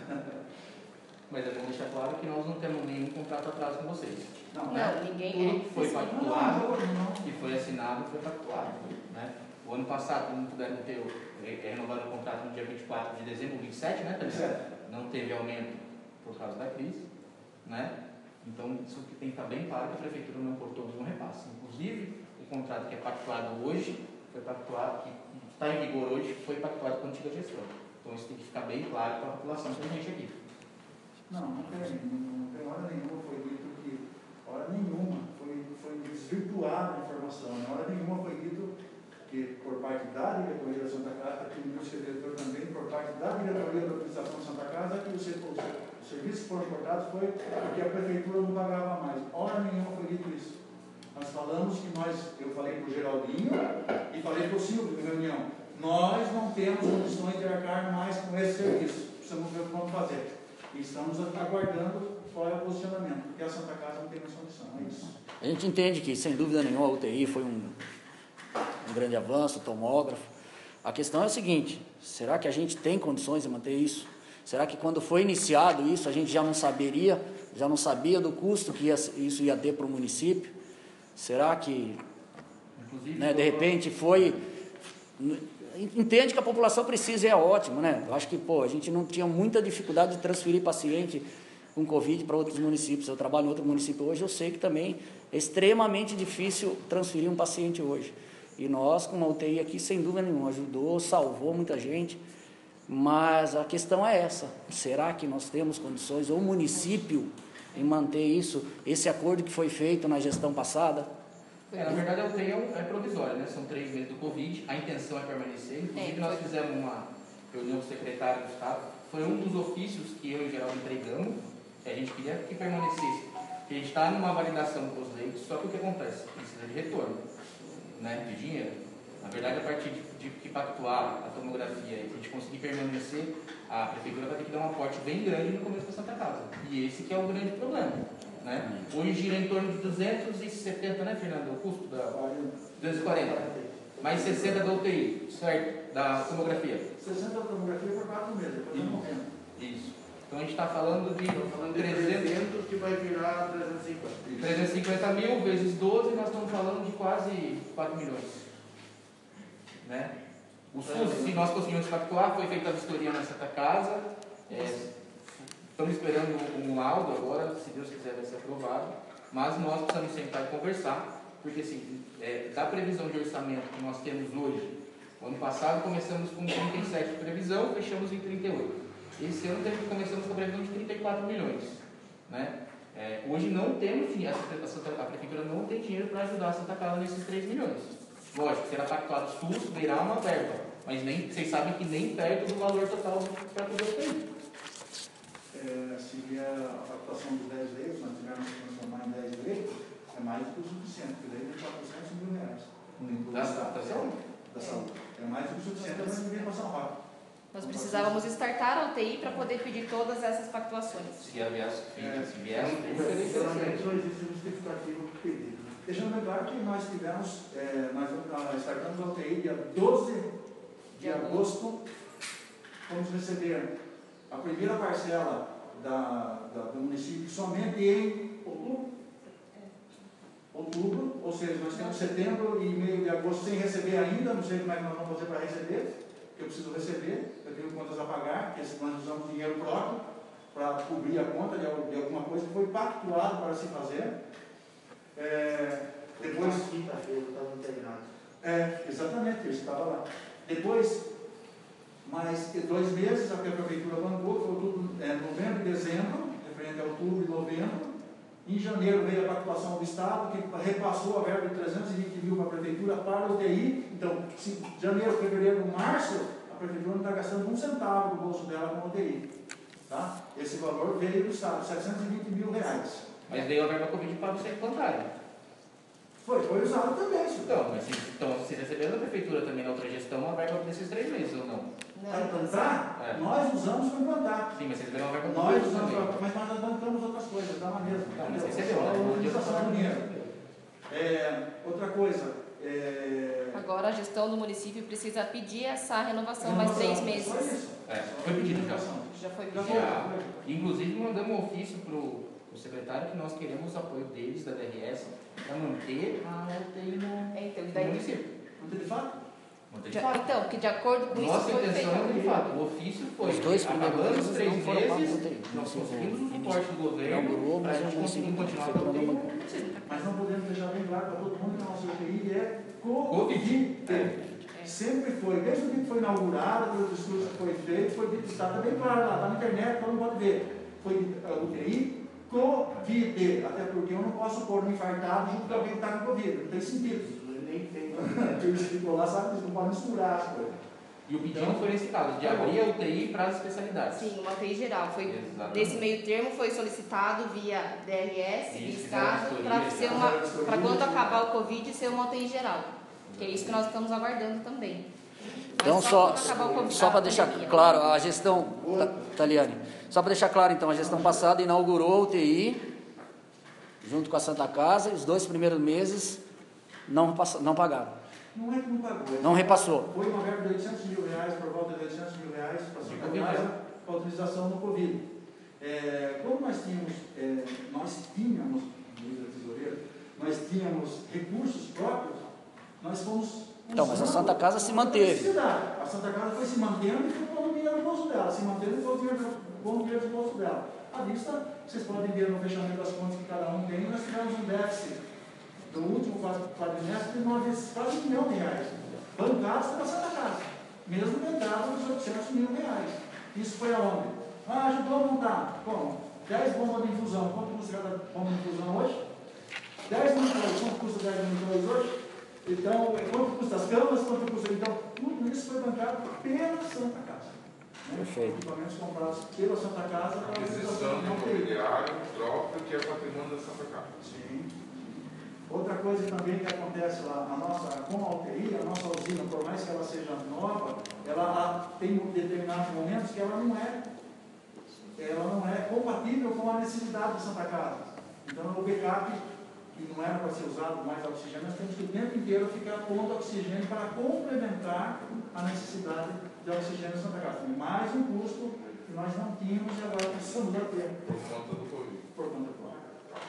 Mas é bom deixar claro que nós não temos nenhum contrato atrás com vocês. Não, não né? ninguém Tudo que foi é. pactuado e foi assinado foi pactuado. Né? O ano passado, não puderam ter renovado o contrato no dia vinte e quatro de dezembro, vinte e sete, né? Não teve aumento por causa da crise, né? Então, isso que tem que estar bem claro que a Prefeitura não cortou nenhum repasse. Inclusive, o contrato que é pactuado hoje, foi pactuado, que está em vigor hoje, foi pactuado com a antiga gestão. Então, isso tem que ficar bem claro para a população que a gente aqui. Não, não tem, não tem hora nenhuma foi dito que, hora nenhuma foi, foi desvirtuada a informação, hora nenhuma foi dito que por parte da diretoria da Santa Casa, que o meu diretor também, por parte da diretoria da administração da Santa Casa, que os, os serviços que foram cortados foi porque a prefeitura não pagava mais. Hora nenhuma foi dito isso. Nós falamos que nós, eu falei para o Geraldinho e falei para o Silvio em reunião, nós não temos condições de arcar mais com esse serviço, precisamos ver o que vamos fazer. E estamos aguardando qual é o posicionamento, porque a Santa Casa não tem mais condição, é isso. A gente entende que, sem dúvida nenhuma, a U T I foi um, um grande avanço, o tomógrafo. A questão é a seguinte, será que a gente tem condições de manter isso? Será que quando foi iniciado isso, a gente já não saberia, já não sabia do custo que ia, isso ia ter para o município? Será que, né, de repente, foi... Entende que a população precisa e é ótimo, né? Eu acho que, pô, a gente não tinha muita dificuldade de transferir paciente com Covid para outros municípios. Eu trabalho em outro município hoje, eu sei que também é extremamente difícil transferir um paciente hoje. E nós, com uma U T I aqui, sem dúvida nenhuma, ajudou, salvou muita gente. Mas a questão é essa, será que nós temos condições, ou o município, em manter isso, esse acordo que foi feito na gestão passada? É, na verdade, a U T I é provisória, né? São três meses do Covid, a intenção é permanecer. Inclusive, nós fizemos uma reunião com o secretário do Estado, foi um dos ofícios que eu e o Geraldo entregamos, que a gente queria que permanecesse. Porque a gente está numa validação com os leitos, só que o que acontece? Precisa de retorno, né? De dinheiro. Na verdade, a partir de, de, de pactuar a tomografia e a gente conseguir permanecer, a Prefeitura vai ter que dar um aporte bem grande no começo da Santa Casa. E esse que é o grande problema. Né? Hoje gira em torno de duzentos e setenta, né, Fernando? O custo da duzentos e quarenta. Mais sessenta da U T I, certo? Da tomografia. sessenta da tomografia por quatro meses, depois eu não vendo. Isso. Então a gente está falando de, falando de trezentos que vai virar trezentos e cinquenta. trezentos e cinquenta mil vezes doze, nós estamos falando de quase quatro milhões. Né? O SUS, se nós conseguimos pactuar, foi feita a vistoria na Santa Casa. É, Estamos esperando um laudo agora, se Deus quiser vai ser aprovado, mas nós precisamos sentar e conversar porque assim, é, da previsão de orçamento que nós temos hoje, o ano passado começamos com trinta e sete de previsão, fechamos em trinta e oito. Esse ano começamos com a previsão de trinta e quatro milhões. Né? É, hoje não temos dinheiro, a, Santa, a Prefeitura não tem dinheiro para ajudar a Santa Casa nesses três milhões. Lógico, será pactuado SUS, verá uma verba, mas nem, vocês sabem que nem perto do valor total para poder ter. É, se vier a pactuação dos dez leitos, nós tivermos que transformar em dez leitos, é mais do que o suficiente, porque daí tem quatrocentos mil reais. Da, da saúde? Da saúde. É mais do que o suficiente, mas não vem para São Paulo. Nós precisávamos startar a U T I para poder pedir todas essas pactuações. Se viesse, é, se viesse, geralmente não existe justificativa para o pedido. Deixando bem claro que nós tivemos, é, nós startamos a U T I dia doze de agosto, vamos receber a primeira parcela da, da, do município somente em outubro, outubro, ou seja, nós temos setembro e meio de agosto sem receber ainda, não sei como é que nós vamos fazer para receber, que eu preciso receber, eu tenho contas a pagar, porque nós usamos dinheiro próprio para cobrir a conta de, de alguma coisa que foi pactuado para se fazer. É, depois, quinta-feira, estava integrado. É, exatamente, eu estava lá. Depois, mais dois meses, até a Prefeitura bancou, foi tudo é, novembro e dezembro, referente a outubro e novembro. Em janeiro veio a pactuação do Estado, que repassou a verba de trezentos e vinte mil para a Prefeitura para a U T I. Então, se janeiro, fevereiro, março, a Prefeitura não está gastando um centavo do bolso dela com a U T I. Tá? Esse valor veio do Estado, setecentos e vinte mil reais. Mas veio a verba Covid para você implantar. Foi, foi usado também, senhor. Então, mas se, então, se receberam da Prefeitura também na outra gestão, a verba desses três meses ou não? Para implantar, é. Nós usamos para implantar. Sim, mas vocês receberam a verba Nós usamos para, mas nós bancamos outras coisas, dá uma mesma. Não, mas recebeu, né? A utilização do dinheiro. É, outra coisa. É... Agora a gestão do município precisa pedir essa renovação, renovação mais três meses. Só isso. É, foi pedido já. Já foi pedido. Já, inclusive mandamos um ofício para o secretário que nós queremos o apoio deles, da D R S, para manter a U T I no, é, então, daí, no município. Manter de fato? De, então, porque de acordo com Nossa isso foi intenção feito. É de fato, o ofício foi os dois acabando os três não foram meses, nós conseguimos o suporte do governo para a gente conseguir continuar a U T I. Mas não podemos deixar bem claro para todo mundo que a nossa U T I é Covid. É. Sempre foi, desde o dia que foi inaugurada, todo o discurso que foi feito, foi dito, está bem claro lá, está na internet, todo mundo pode ver. Foi a U T I Covid, até porque eu não posso pôr um infartado junto com alguém que está com Covid, não tem sentido. Nem tem. Quem ficou lá sabe que eles não podem misturar as coisas. E o pedido então, foi nesse caso, de abrir a U T I para as especialidades. Sim, uma U T I geral. Foi, exatamente. Nesse meio termo foi solicitado via D R S, via Estado, para quando acabar o Covid ser uma U T I geral. Que é isso que nós estamos aguardando também. Mas então, só, só para deixar claro, a gestão, Taliane, só para deixar claro, então, a gestão passada inaugurou a U T I, junto com a Santa Casa, e os dois primeiros meses não, não pagaram. Não é que não pagou. Não repassou. Foi uma verba de oitocentos mil reais, por volta de oitocentos mil reais, para a Santa Casa, para a utilização do Covid. É, como nós tínhamos, é, nós tínhamos, tesoureiro, nós tínhamos recursos próprios, nós fomos... Então, mas a Santa Casa se manteve. A Santa Casa foi se mantendo e foi pondo dinheiro no bolso dela, se mantendo e foi pondo dinheiro no bolso dela. À vista, vocês podem ver no fechamento das contas que cada um tem, nós tivemos um déficit do último quadrimestre de quase um milhão de reais, bancados pela Santa Casa, mesmo que entravam nos oitocentos mil reais. Isso foi aonde? Ah, ajudou a montar. Como? dez bombas de infusão. Quanto custa cada bomba de infusão hoje? dez monitores. Quanto custa dez monitores hoje? Então, quanto custa as camas? Quanto custa? Então, tudo isso foi bancado pela Santa Casa. Perfeito. Equipamentos comprados pela Santa Casa para a aquisição de imobiliário próprio que é patrimônio da Santa Casa. Sim. Outra coisa também que acontece lá, a nossa, com a U T I, a nossa usina, por mais que ela seja nova, ela, ela tem determinados momentos que ela não é, ela não é compatível com a necessidade de Santa Casa. Então, o backup, que não era para ser usado mais oxigênio, nós temos que o tempo inteiro ficar pondo oxigênio para complementar a necessidade de oxigênio em Santa Casa. Tem mais um custo que nós não tínhamos e agora precisamos a ter. Por conta do Covid. Por conta do Covid.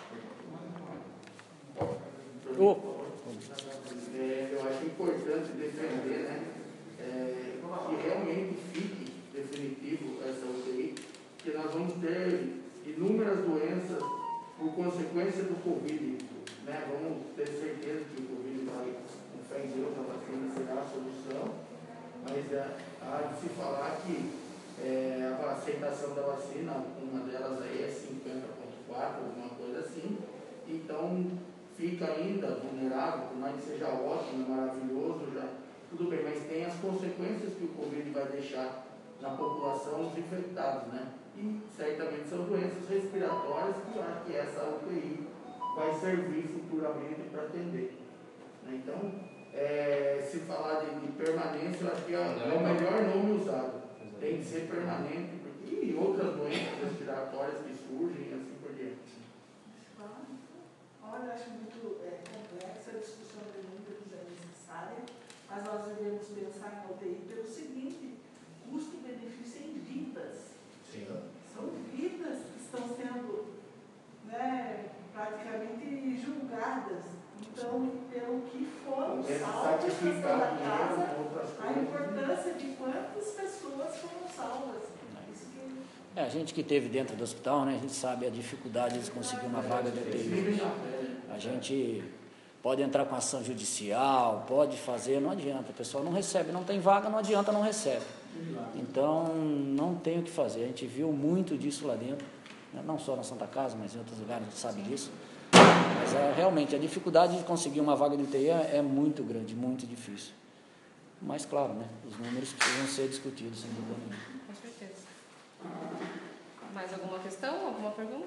Oh. É, eu acho importante defender, né, é, que realmente fique definitivo essa U T I, que nós vamos ter inúmeras doenças por consequência do Covid. né, vamos ter certeza que o Covid vai, com fé em Deus, a vacina será a solução, mas é, há de se falar que é, a aceitação da vacina, uma delas aí é cinquenta ponto quatro, alguma coisa assim, então fica ainda vulnerável, por mais que seja ótimo, maravilhoso, já, tudo bem, mas tem as consequências que o Covid vai deixar na população, os infectados, né? E certamente são doenças respiratórias que eu acho que essa U T I vai servir futuramente para atender. Então, é, se falar de, de permanência, eu acho que é, é o melhor nome usado. Tem que ser permanente, porque, e outras doenças respiratórias que surgem e assim por diante. Olha, eu acho muito é, complexa a discussão de números, é necessária, mas nós devemos pensar em U T I pelo seguinte: custo-benefício em vidas. Sim. São vidas que estão sendo, né, praticamente julgadas. Então, pelo que foram salvos da casa, a importância de quantas pessoas foram salvas. Isso que... É, a gente que esteve dentro do hospital, né, a gente sabe a dificuldade de conseguir uma vaga de U T I. A gente pode entrar com ação judicial, pode fazer, não adianta, o pessoal não recebe, não tem vaga, não adianta, não recebe. Então, não tem o que fazer. A gente viu muito disso lá dentro, né? Não só na Santa Casa, mas em outros lugares a gente sabe disso. Mas é, realmente, a dificuldade de conseguir uma vaga de U T I é, é muito grande, muito difícil. Mas, claro, né, os números precisam ser discutidos, sem dúvida nenhuma. Com certeza. Mais alguma questão, alguma pergunta?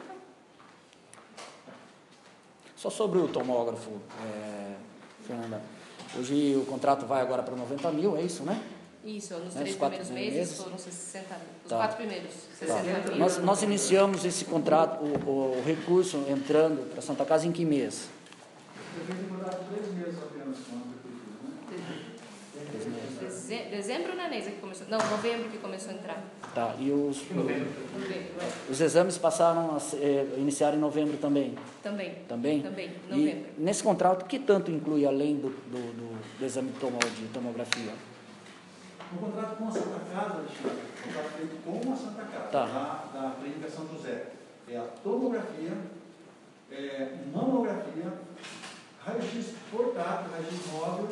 Só sobre o tomógrafo, é, Fernanda, hoje o contrato vai agora para noventa mil, é isso, né? Isso, nos né? três primeiros meses, meses foram sessenta mil. Os tá. quatro primeiros, sessenta tá. mil. Nós, nós iniciamos esse contrato, o, o recurso entrando para a Santa Casa em que mês? Eu tenho demorado três meses apenas com a Deze, dezembro, né, Neisa, que começou? Não, novembro que começou a entrar. Tá, e os, novembro. os exames passaram a é, iniciar em novembro também? Também. Também? Também, novembro. E nesse contrato, que tanto inclui além do, do, do, do exame de, tomo, de tomografia? O contrato com a Santa Casa, Alexandre, o contrato feito com a Santa Casa, tá. da, da Clínica São José, é a tomografia, é, mamografia, raio-x portátil, raio-x móvel,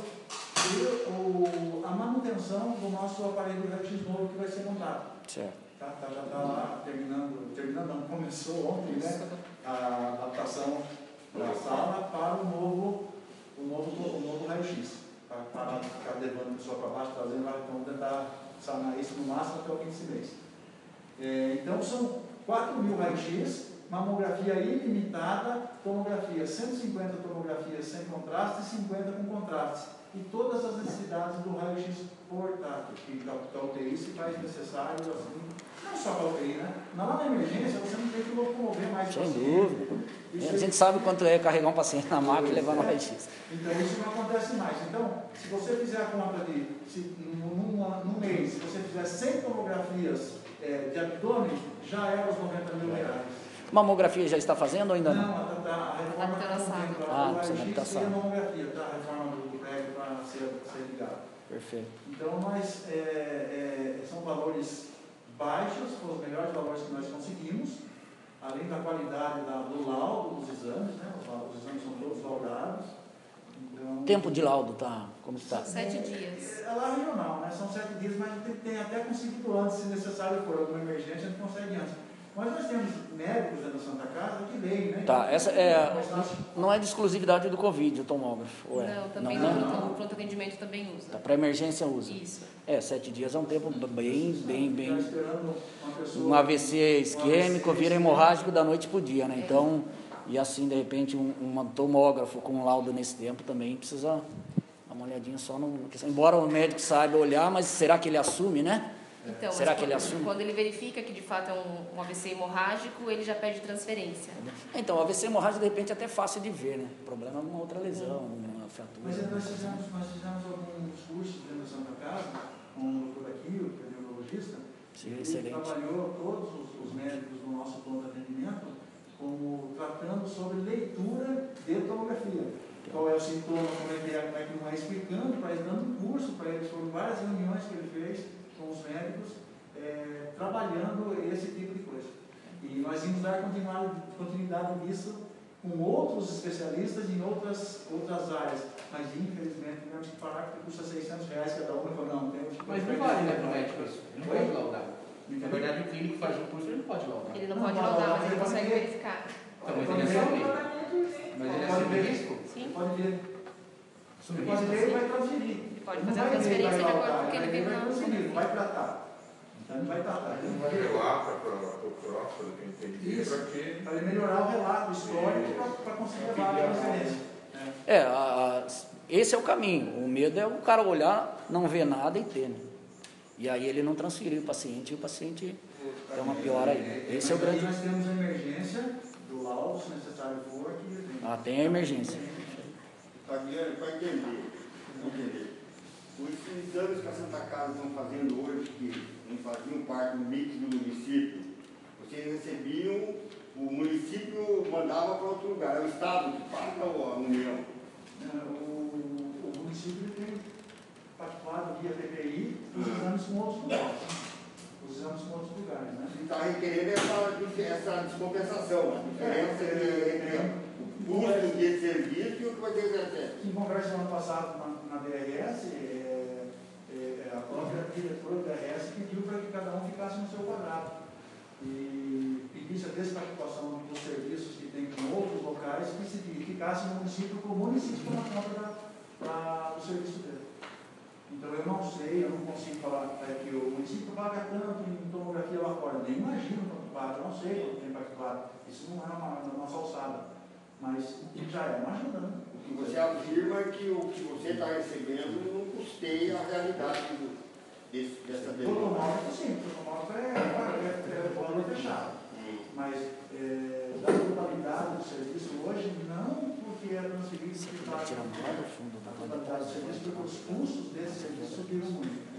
e o, a manutenção do nosso aparelho de raio-x novo que vai ser montado. Certo. Tá, tá, já está lá terminando, terminando, não, começou ontem, né? A adaptação da sala para o novo, o novo, o novo raio-x. Para parar de ficar levando a pessoa para baixo, trazendo lá, então tentar sanar isso no máximo até o fim desse mês. É, então são quatro mil raio-x, mamografia ilimitada, tomografia cento e cinquenta tomografias sem contraste e cinquenta com contraste. E todas as necessidades do raio-x portátil, que a U T I se faz necessário, assim, não só para a U T I, né? Lá na emergência você não tem que locomover mais sem dúvida. A gente sabe quanto é carregar um paciente na maca e levar no raio-x. Então isso não acontece mais. Então, se você fizer a conta de, se, num, num mês, se você fizer cem tomografias é, de abdômen, já é os noventa mil reais. Mamografia já está fazendo ou ainda não? Não, a, a, a reforma está contendo. Ah, precisa de adaptação. E a mamografia, tá? A reforma do prédio para ser, ser ligado. Perfeito. Então, mas é, é, são valores baixos, foram os melhores valores que nós conseguimos, além da qualidade da, do laudo dos exames, né? Os, os exames são todos laudados. Então, tempo de laudo, tá? Como está? Sete dias. É, é lá regional, né? São sete dias, mas tem, tem até conseguido antes, se necessário for alguma emergência, a gente consegue antes. Mas nós temos médicos dentro da Santa Casa que leem, né? Tá, essa é, não é de exclusividade do Covid, o tomógrafo, ou é? Não, também não. não, não. O pronto atendimento também usa. Tá, para emergência usa. Isso. É, sete dias é um tempo bem, bem, bem... Esperando uma pessoa, um A V C isquêmico um A V C vira hemorrágico da noite para o dia, né? Então, e assim, de repente, um, um tomógrafo com um laudo nesse tempo também precisa dar uma olhadinha só no... Embora o médico saiba olhar, mas será que ele assume, né? Então, será mas que quando, ele assume? Quando ele verifica que de fato é um, um A V C hemorrágico, ele já pede transferência. Então, o A V C hemorrágico, de repente, é até fácil de ver, né? O problema é uma outra lesão, uma fratura. Mas nós fizemos, nós fizemos alguns cursos dentro da Santa Casa, com o doutor Aquilo, que é neurologista. Sim, ele excelente. trabalhou todos os, os médicos do nosso plano de atendimento como tratando sobre leitura de tomografia. Qual é o sintoma, como é que é, como é que não é, explicando para eles, dando um curso para eles, foram várias reuniões que ele fez com os médicos, é, trabalhando esse tipo de coisa. E nós íamos dar continuidade, continuidade nisso com outros especialistas em outras, outras áreas. Mas, infelizmente, tivemos que parar que custa seiscentos reais cada um. Eu falei, não, temos que... Mas não vale, né, para o médico isso? Ele não pode laudar. Na verdade, o clínico faz o curso, ele não pode laudar. Ele não pode laudar, mas ele consegue verificar. Então, mas ele é assumir. Mas ele assume risco? Sim. Pode ver. Assume Pode ver e vai transferir. Ele pode fazer a transferência de acordo com o que ele viu vai na transferir, vai tratar. Então, ele vai tratar. Ele vai relata para o próximo, que eu entendi, para que... Para ele melhorar o relato histórico para conseguir levar a referência. É, a, a, esse é o caminho. O medo é o cara olhar, não ver nada e ter. Né? E aí ele não transferir o paciente e o paciente é uma pior aí. Esse é o grande... Nós temos a emergência do laudo, se necessário for. Que... Ah, tem a emergência. Fabiano, para entender, entender. Os exames que a Santa Casa estão fazendo hoje, que não faziam parte do mix do município, vocês recebiam, o município mandava para outro lugar, é o Estado que paga ou a União? O, o município tem pactuado via P P I os exames com outros lugares. Os exames com outros lugares, né? E está requerendo essa, essa descompensação, a diferença entre o custo de serviço e o que vocês recebem. Em conversa ano passado na, na D R S, é, é, a própria diretora da D R S pediu para que cada um ficasse no seu quadrado. E pedisse a despactuação dos serviços que tem em outros locais que se ficasse no município com o município na conta do serviço dele. Então eu não sei, eu não consigo falar é, que o município paga tanto em tomografia lá fora, nem imagino quanto paga, eu não sei quanto tem pactuado. Isso não é uma, uma falsada, mas já é uma ajuda, né? O que você afirma que o que você está recebendo não custeia a realidade do, desse, dessa demanda. Todo móvel, sim, todo móvel é, é, é valor fechado. Mas é, da totalidade do serviço hoje, não porque é transferido para a totalidade do serviço, porque os custos desse serviço subiram muito.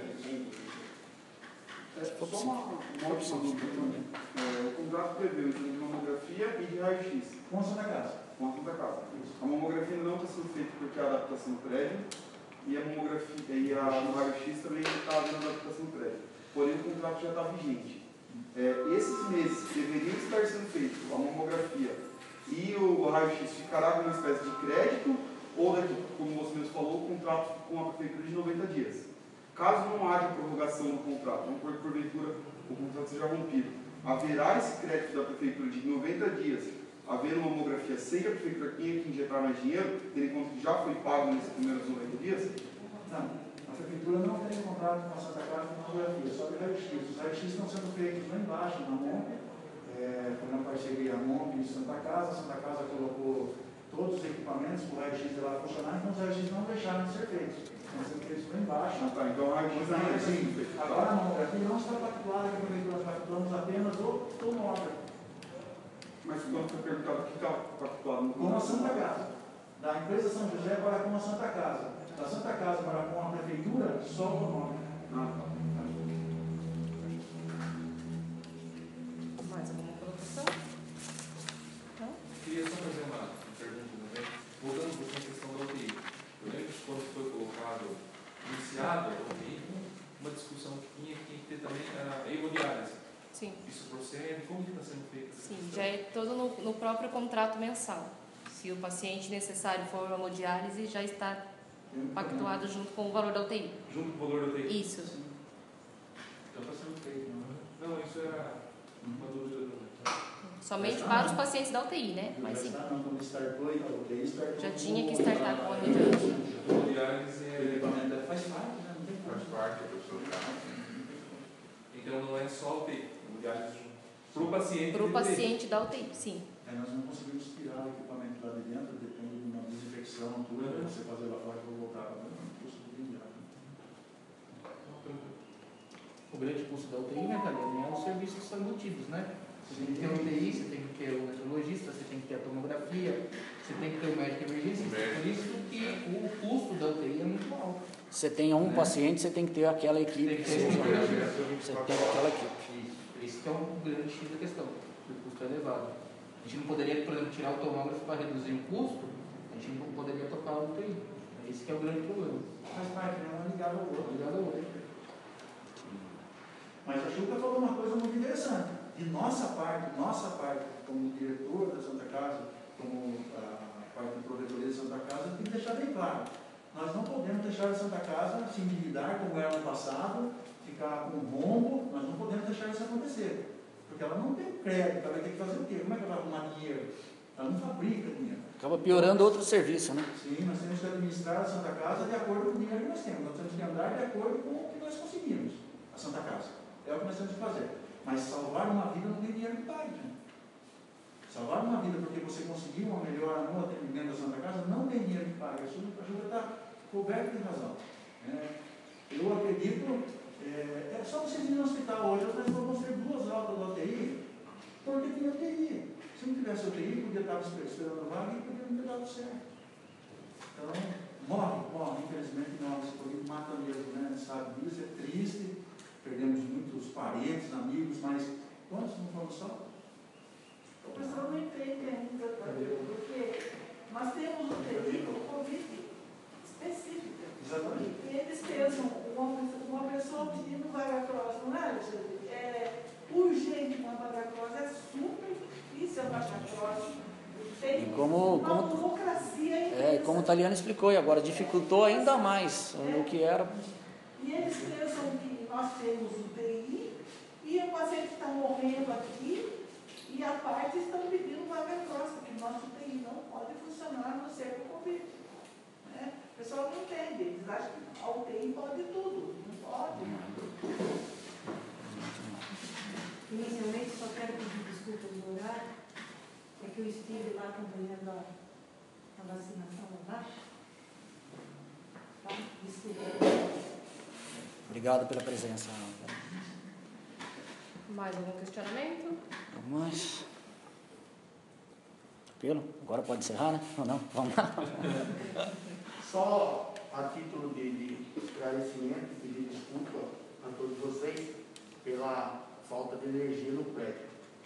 É, só uma, uma opção. É, o contrato prevê o exame de mamografia e de raio-x. Com a Santa Casa. Com a Santa Casa. A mamografia não está sendo feita porque a adaptação do prédio e a mamografia e a raio-x também está havendo adaptação do prédio. Porém, o contrato já está vigente. É, esses meses que deveriam estar sendo feitos, a mamografia e o raio-x, ficará como uma espécie de crédito ou, daqui, como você mesmo falou, o contrato com a prefeitura de noventa dias. Caso não haja prorrogação do contrato, não por porventura o contrato seja rompido, haverá esse crédito da prefeitura de noventa dias, havendo uma mamografia sem que a prefeitura tenha que injetar mais dinheiro, tendo em conta que já foi pago nesses primeiros noventa dias? Não. A prefeitura não tem contrato com a Santa Casa de mamografia, só de raio-x. Os raio-x estão sendo feitos lá embaixo, na M O M, é, foi uma parceria M O M e Santa Casa. A Santa Casa colocou todos os equipamentos para o raio-x de lá funcionar, então os raio-x não deixaram de ser feitos. Estão sendo feitos lá embaixo. Ah, tá, então o raio-x não é assim. Agora a mamografia não está pactuada, que a prefeitura pactuamos apenas o tomógrafo. Mas quando foi perguntado o que está pactuado no com a Santa Casa. Da empresa São José para com a Santa Casa. Da Santa Casa para com a prefeitura, só o tomógrafo. Ah, tá. Mais alguma colocação? Não? Queria só fazer uma pergunta também, voltando um pouquinho à questão da U T I. Eu lembro que quando foi colocado, iniciado a U T I, uma discussão que tinha que ter também a hemodiálise. Sim. Isso procede? Como que está sendo feito? Sim, já é todo no, no próprio contrato mensal. Se o paciente necessário for uma hemodiálise, já está pactuado junto com o valor da U T I. Junto com o valor da U T I? Isso. Então está sendo feito, não? Não, isso era uma dúvida do... Somente para os pacientes da U T I, né? Mas sim. Já tinha que startar com a hemodiálise. Hemodiálise é... Faz parte, né? Não tem faz parte da pessoa. Então não é só U T I, hemodiálise para o paciente. Para o paciente da U T I, sim. É, nós não conseguimos tirar o equipamento lá de dentro, depende de uma desinfecção, tudo, uhum. Você fazer lá fora para voltar para o custo do imediato. O grande custo da U T I, né, Calene, é os serviços que são embutidos, né? Você tem que ter o U T I, você tem que ter o nefrologista, você tem que ter a tomografia, você tem que ter o médico de emergência, por isso que o custo da U T I é muito alto. Você tem um né? paciente, você tem que ter aquela equipe. Tem que ter você, você tem aquela equipe. Isso, isso que é um grande X da questão, o custo é elevado. A gente não poderia, por exemplo, tirar o tomógrafo para reduzir o custo, a gente não poderia tocar o U T I. Esse que é o grande problema. Faz parte, né? Um ligado ao outro. Ligado ao outro. Mas a Chuca falou uma coisa muito interessante. De nossa parte, nossa parte, como diretor da Santa Casa, como a parte de Proveitoria de Santa Casa, tem que deixar bem claro. Nós não podemos deixar a Santa Casa se endividar como era no passado, ficar com um rombo, nós não podemos deixar isso acontecer. Porque ela não tem crédito, ela vai ter que fazer o quê? Como é que ela vai arrumar dinheiro? Ela não fabrica dinheiro. Acaba piorando outro serviço, né? Sim, nós temos que administrar a Santa Casa de acordo com o dinheiro que nós temos. Nós temos que andar de acordo com o que nós conseguimos, a Santa Casa. É o que nós temos que fazer. Mas salvar uma vida não tem dinheiro que pague, gente. Salvar uma vida porque você conseguiu uma melhora no atendimento da Santa Casa não tem dinheiro que pague. A ajuda está coberta de razão. É, eu acredito, é, é só vocês irem no hospital hoje, nós vamos ter duas altas da U T I, porque tem U T I. Se não tivesse U T I, podia estar esperando vaga e podia não ter dado certo. Então, morre, morre, infelizmente não, esse Covid mata mesmo, né? A gente sabe disso, é triste, perdemos muitos parentes, amigos, mas quantos não foram só? O pessoal não entende ainda, porque nós temos o T I com Covid específica. Exatamente. E eles pensam, uma, uma pessoa pedindo vaga cross, não é, Alexandre? É urgente uma vaga cross, é super difícil a vaga cross. Tem E como, uma como, burocracia é, como o Taliano explicou, e agora dificultou ainda mais o que era. E eles pensam que nós temos o T I e o paciente está morrendo aqui e a parte estão pedindo vaga cross, porque o nosso T I não pode funcionar no ser com Covid. Né? O pessoal não entende, eles acham que a U T I pode tudo, não pode. Inicialmente, só quero pedir desculpas do horário, é que eu estive lá acompanhando a, a vacinação lá embaixo. Tá? Desculpa. Obrigado pela presença. Mais algum questionamento? Mais. Pelo? Agora pode encerrar, né? Ou não? Vamos lá. Só a título de, de esclarecimento, pedir desculpa a todos vocês pela falta de energia no prédio.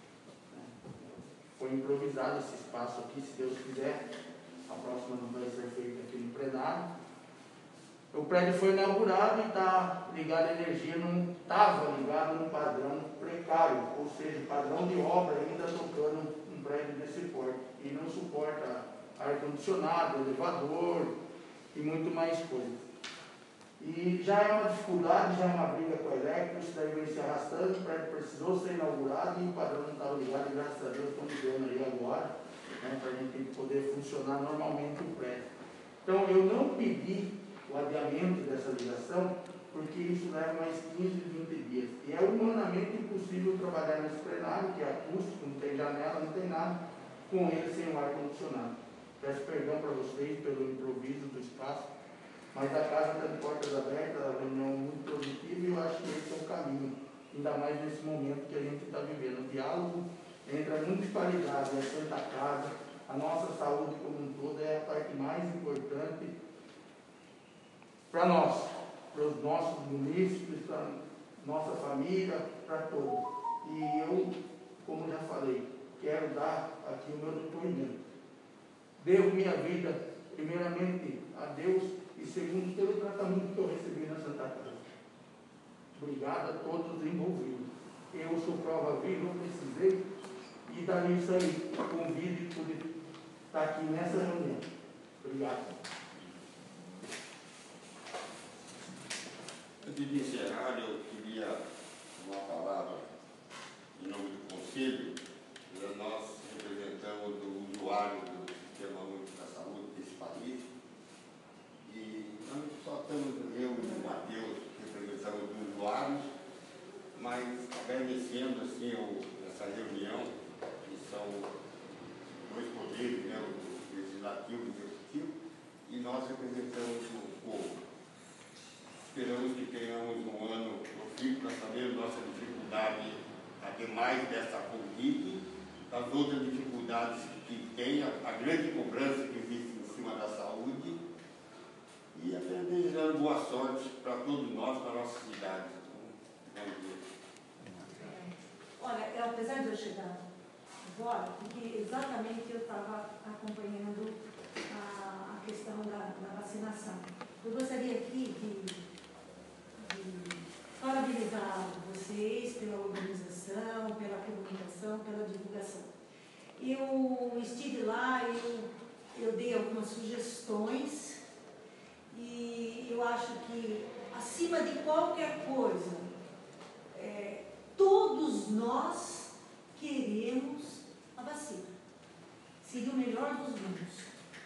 Foi improvisado esse espaço aqui, se Deus quiser, a próxima não vai ser feita aqui no plenário. O prédio foi inaugurado e está ligado à energia, não estava ligado num padrão precário, ou seja, padrão de obra ainda tocando um prédio desse porte. E não suporta ar-condicionado, elevador e muito mais coisas. E já é uma dificuldade, já é uma briga com a elétrica, isso daí vem se arrastando, o prédio precisou ser inaugurado e o padrão não estava ligado, e graças a Deus estamos ligando aí agora, né, para a gente poder funcionar normalmente o prédio. Então eu não pedi o adiamento dessa ligação, porque isso leva mais quinze, vinte dias. E é humanamente impossível trabalhar nesse plenário, que é acústico, não tem janela, não tem nada, com ele sem o ar-condicionado. Peço perdão para vocês pelo improviso do espaço, mas a casa está de portas abertas, a reunião muito positiva e eu acho que esse é o caminho, ainda mais nesse momento que a gente está vivendo. O diálogo entre a municipalidade e a Santa Casa, a nossa saúde como um todo é a parte mais importante para nós, para os nossos munícipes, para nossa família, para todos. E eu, como já falei, quero dar aqui o meu depoimento. Devo minha vida, primeiramente, a Deus e segundo, pelo tratamento que eu recebi na Santa Casa. Obrigado a todos os envolvidos. Eu sou prova viva, eu precisei, e daí isso aí, convido e pude estar aqui nessa reunião. Obrigado. Antes de encerrar, eu queria uma palavra em nome do Conselho. Nós representamos o usuário do Sistema Único da Saúde desse país e nós só estamos, eu e o Matheus, representando os usuários, mas agradecendo assim, o, essa reunião, que são dois poderes, né, o legislativo e o executivo, e nós representamos o povo. Esperamos que tenhamos um ano profícuo para saber nossa dificuldade, ademais dessa Covid, das outras dificuldades que tem, a, a grande cobrança que existe em cima da saúde, e apenas desejando boa sorte para todos nós, para a nossa cidade. Bom dia. Olha, eu, apesar de eu chegar agora, porque exatamente eu estava acompanhando a, a questão da, da vacinação. Eu gostaria aqui de, de parabenizar vocês pela organização, pela comunicação, pela divulgação. eu estive lá, eu, eu dei algumas sugestões e eu acho que, acima de qualquer coisa, é, todos nós queremos a vacina. Seria o melhor dos mundos.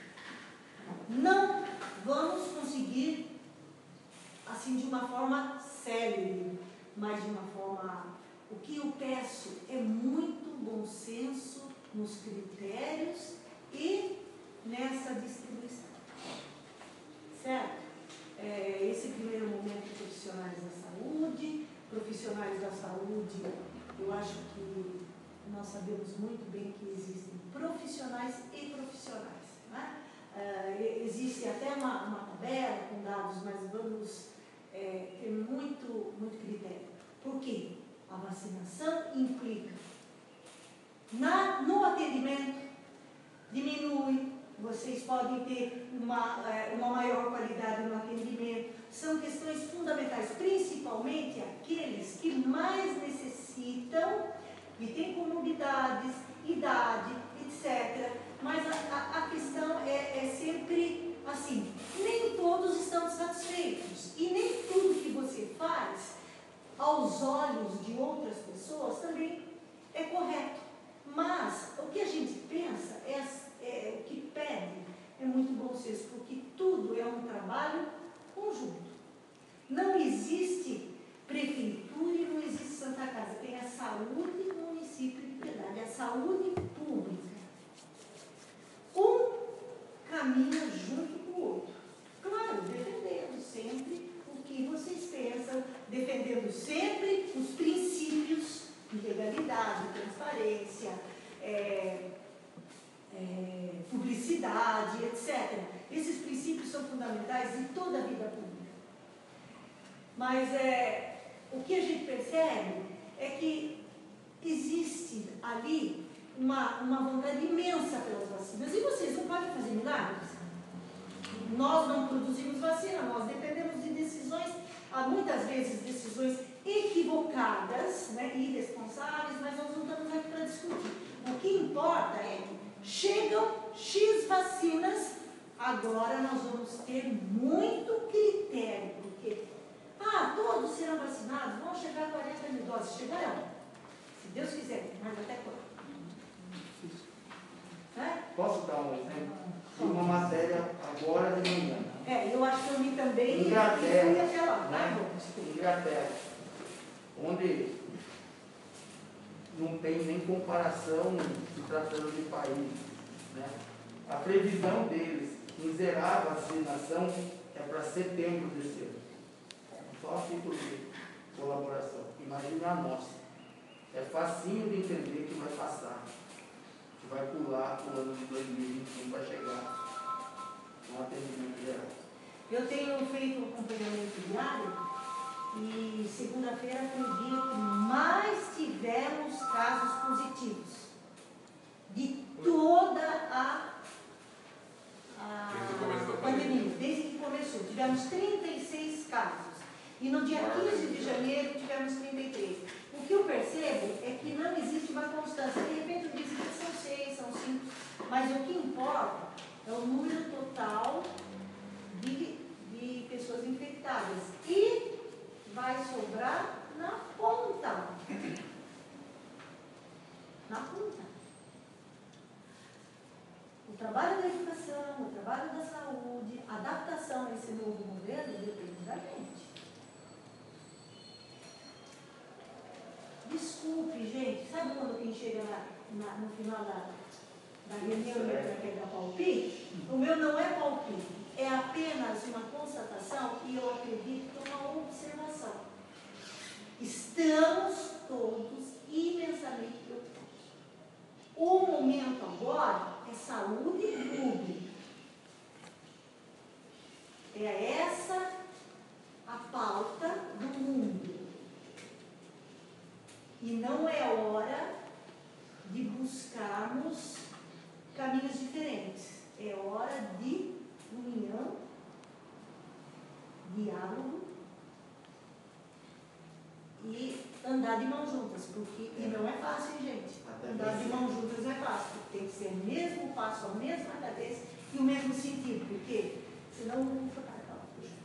Não vamos conseguir, assim, de uma forma célere, mas de uma forma... O que eu peço é muito bom senso nos critérios e nessa distribuição. Certo? É, esse primeiro momento, profissionais da saúde, profissionais da saúde, eu acho que nós sabemos muito bem que existem profissionais e profissionais. Né? Uh, existe até uma, uma tabela com dados, mas vamos é, ter muito, muito critério. Por quê? A vacinação implica na, no atendimento, diminui, vocês podem ter uma, é, uma maior qualidade no atendimento. São questões fundamentais, principalmente aqueles que mais necessitam e têm comorbidades, idade, etcétera. Mas a, a, a questão é, é sempre assim, nem todos estão satisfeitos e nem tudo que você faz aos olhos de outras pessoas também é correto. Mas o que a gente pensa, é, é o que pede, é muito bom senso, porque tudo é um trabalho conjunto. Não existe prefeitura e não existe Santa Casa. Tem a saúde no município de Piedade, a saúde pública. Um caminha junto com o outro. Claro, defendendo sempre o que vocês pensam, defendendo sempre os princípios de legalidade, transparência, é, é, publicidade, etcétera. Esses princípios são fundamentais em toda a vida pública. Mas é, o que a gente percebe é que existe ali uma, uma vontade imensa pelas vacinas. E vocês não podem fazer milagres. Nós não produzimos vacina, nós dependemos de decisões, há muitas vezes decisões equivocadas, né, irresponsáveis, mas nós não estamos aqui para discutir. O que importa é que chegam X vacinas, agora nós vamos ter muito critério, porque, ah, todos serão vacinados, vão chegar a quarenta mil doses, chegarão, se Deus quiser, mas até quando? É? Posso dar um exemplo? Uma matéria agora de manhã. É, eu acho que eu li também Inglaterra, e fui até lá. né? Inglaterra, onde não tem nem comparação se tratando de país. Né? A previsão deles em zerar a vacinação é para setembro desse ano. Só a título de colaboração. Imagine a nossa. É facinho de entender que vai passar. Que vai pular o ano de dois mil e vinte e um para chegar no atendimento geral. Eu tenho feito um acompanhamento diário e segunda-feira foi o dia que mais tivemos casos positivos de toda a, a pandemia, desde que começou. Tivemos trinta e seis casos e no dia quinze de janeiro tivemos trinta e três. O que eu percebo é que não existe uma constância. De repente eu disse que são seis, são cinco, mas o que importa é o número total de, de pessoas infectadas. E vai sobrar na ponta. Na ponta. O trabalho da educação, o trabalho da saúde, a adaptação a esse novo modelo depende da gente. Desculpe, gente, sabe quando quem chega na, na, no final da, da reunião e quer dar palpite? O meu não é palpite, é apenas uma constatação e eu acredito que é uma observação. Estamos todos imensamente preocupados. O momento agora é saúde pública. É essa a pauta do mundo. E não é hora de buscarmos caminhos diferentes. É hora de união, diálogo e andar de mãos juntas, porque e não é fácil, gente. Andar de mãos juntas não é fácil. Tem que ser o mesmo passo, a mesma cadência e o mesmo sentido. Por quê? Senão não fica para cá.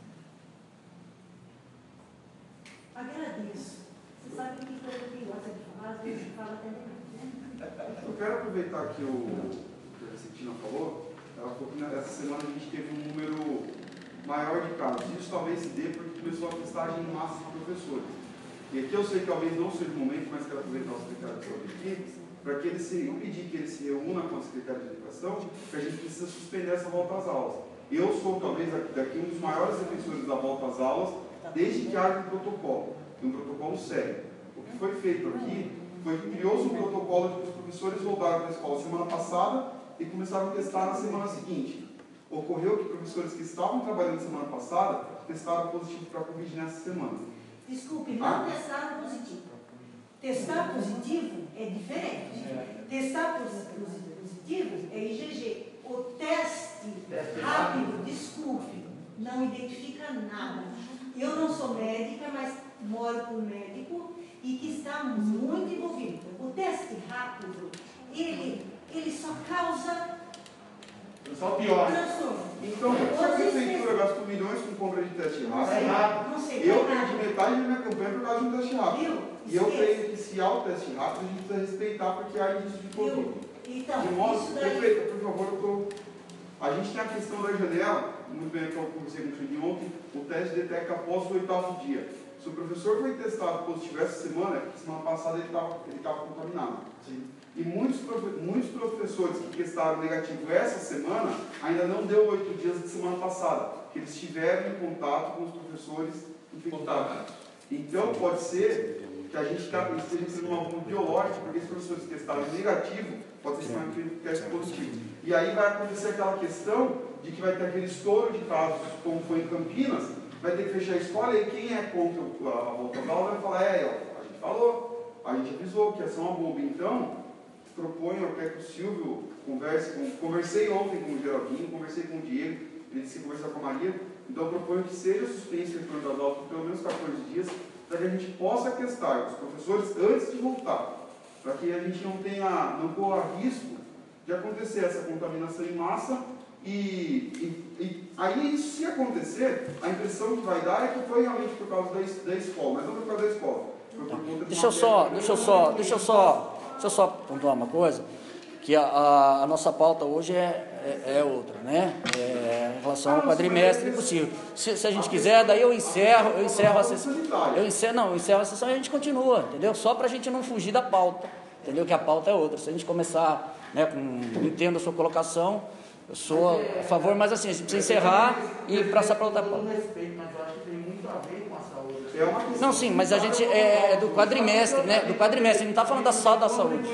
Agradeço. Você sabe que coisa que gosta de falar, às vezes fala até demais, né? Eu quero aproveitar que o que a Cetina falou. Ela falou que essa semana a gente teve um número maior de casos. Isso talvez se dê porque começou a testagem em massa para professores. E aqui eu sei que talvez não seja o momento, mas quero aproveitar o secretário de saúde aqui, para que ele se impedir que ele se reúna com a secretária de educação, que a gente precisa suspender essa volta às aulas. Eu sou talvez daqui um dos maiores defensores da volta às aulas, desde que haja um protocolo, um protocolo sério. O que foi feito aqui foi que criou-se um protocolo de que os professores voltaram para a escola semana passada e começaram a testar na semana seguinte. Ocorreu que professores que estavam trabalhando semana passada testaram positivo para a Covid nessa semana. Desculpe, não ah? testaram positivo. Testar positivo é diferente. É. Testar positivo é I G G. O teste, teste rápido, rápido, desculpe, não identifica nada. Eu não sou médica, mas moro com um médico e que estamos muito envolvidos. O teste rápido, ele, ele só causa... Só pior. Então, se a prefeitura gastou milhões com compra de teste rápido, não sei, eu perdi metade da minha campanha por causa de um teste rápido. E eu creio que se há o teste rápido, a gente precisa respeitar porque há indício de Covid. Então, de modo, isso daí... prefeita, por favor, eu tô... a gente tem a questão da janela, muito bem que eu conversei com o senhor ontem, o teste detecta após o oitavo dia. Se o professor foi testado positivo essa semana, semana passada ele estava ele estava contaminado. Sim. E muitos, muitos professores que testaram negativo essa semana, ainda não deu oito dias de semana passada, que eles estiveram em contato com os professores infectados. Então, pode ser que a gente esteja sendo uma bomba biológica, porque esses professores que testaram negativo, pode ser que tenham teste positivo. E aí vai acontecer aquela questão de que vai ter aquele estouro de casos, como foi em Campinas, vai ter que fechar a escola e quem é contra a volta da aula vai falar, é, a gente falou, a gente avisou que ia ser uma bomba. Então, proponho até que o Silvio converse com... Conversei ontem com o Geraldinho, conversei com o Diego, ele disse que conversar com a Maria, então proponho que seja suspenso o retorno das aulas por pelo menos quatorze dias, para que a gente possa testar os professores antes de voltar, para que a gente não tenha, não corra risco de acontecer essa contaminação em massa e, e, e aí, se acontecer, a impressão que vai dar é que foi realmente por causa da, da escola, mas não por causa da escola. Foi por conta de deixa eu só, deixa eu só, deixa eu só, deixa eu só pontuar uma coisa, que a, a, a nossa pauta hoje é, é, é outra, né? É, em relação ao quadrimestre possível. Se, se a gente quiser, daí eu encerro, eu encerro a sessão. Eu encerro, não, eu encerro a sessão e a gente continua, entendeu? Só para a gente não fugir da pauta, entendeu? Que a pauta é outra. Se a gente começar, né, com, entendo a sua colocação, eu sou a favor, mas assim, a gente precisa encerrar e passar para outra pauta. Não, sim, mas a gente é, é do quadrimestre, né? Do quadrimestre, a gente não está falando só da saúde.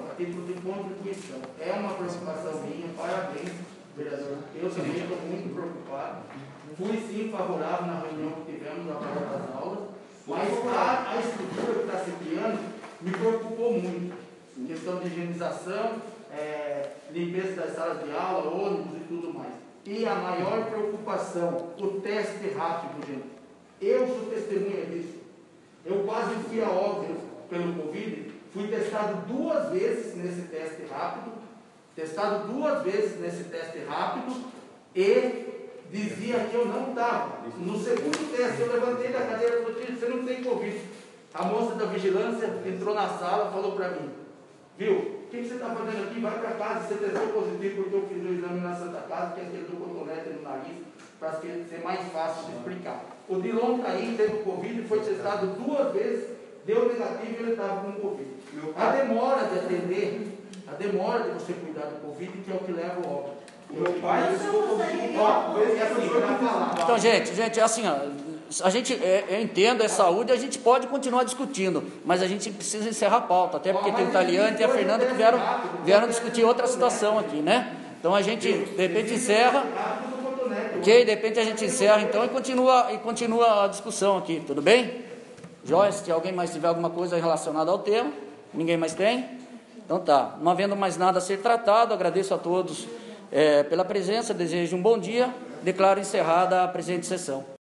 É uma preocupação minha, parabéns, vereador. Eu também estou muito preocupado. Fui sim favorável na reunião que tivemos na volta das aulas, mas a, a estrutura que está se criando me preocupou muito. Em questão de higienização, é, limpeza das salas de aula, ônibus e tudo mais. E a maior preocupação, o teste rápido, gente. Eu sou testemunha disso. Eu quase fui a óbvio pelo Covid, fui testado duas vezes nesse teste rápido, testado duas vezes nesse teste rápido e dizia que eu não estava. No segundo teste, eu levantei da cadeira e falei, você não tem Covid. A moça da vigilância entrou na sala e falou para mim, viu, o que, que você está fazendo aqui? Vai para casa, você testou positivo porque eu fiz o exame na Santa Casa, que é aquele do cotonete no nariz, para ser mais fácil de explicar. O Dilon Caim teve Covid, foi testado duas vezes, deu negativo e ele estava com Covid. A demora de atender, a demora de você cuidar do Covid, que é o que leva o óbito. O meu pai Então, gente, gente, é assim, ó, a gente, é, eu entendo, é saúde, a gente pode continuar discutindo, mas a gente precisa encerrar a pauta, até porque tem o Taliante e a Fernanda que vieram, vieram discutir outra situação aqui, né? Então a gente, de repente, encerra, ok? De repente a gente encerra, então, e continua, e continua a discussão aqui, tudo bem? Joyce, se alguém mais tiver alguma coisa relacionada ao tema, ninguém mais tem? Então tá, não havendo mais nada a ser tratado, agradeço a todos é, pela presença, desejo um bom dia, declaro encerrada a presente sessão.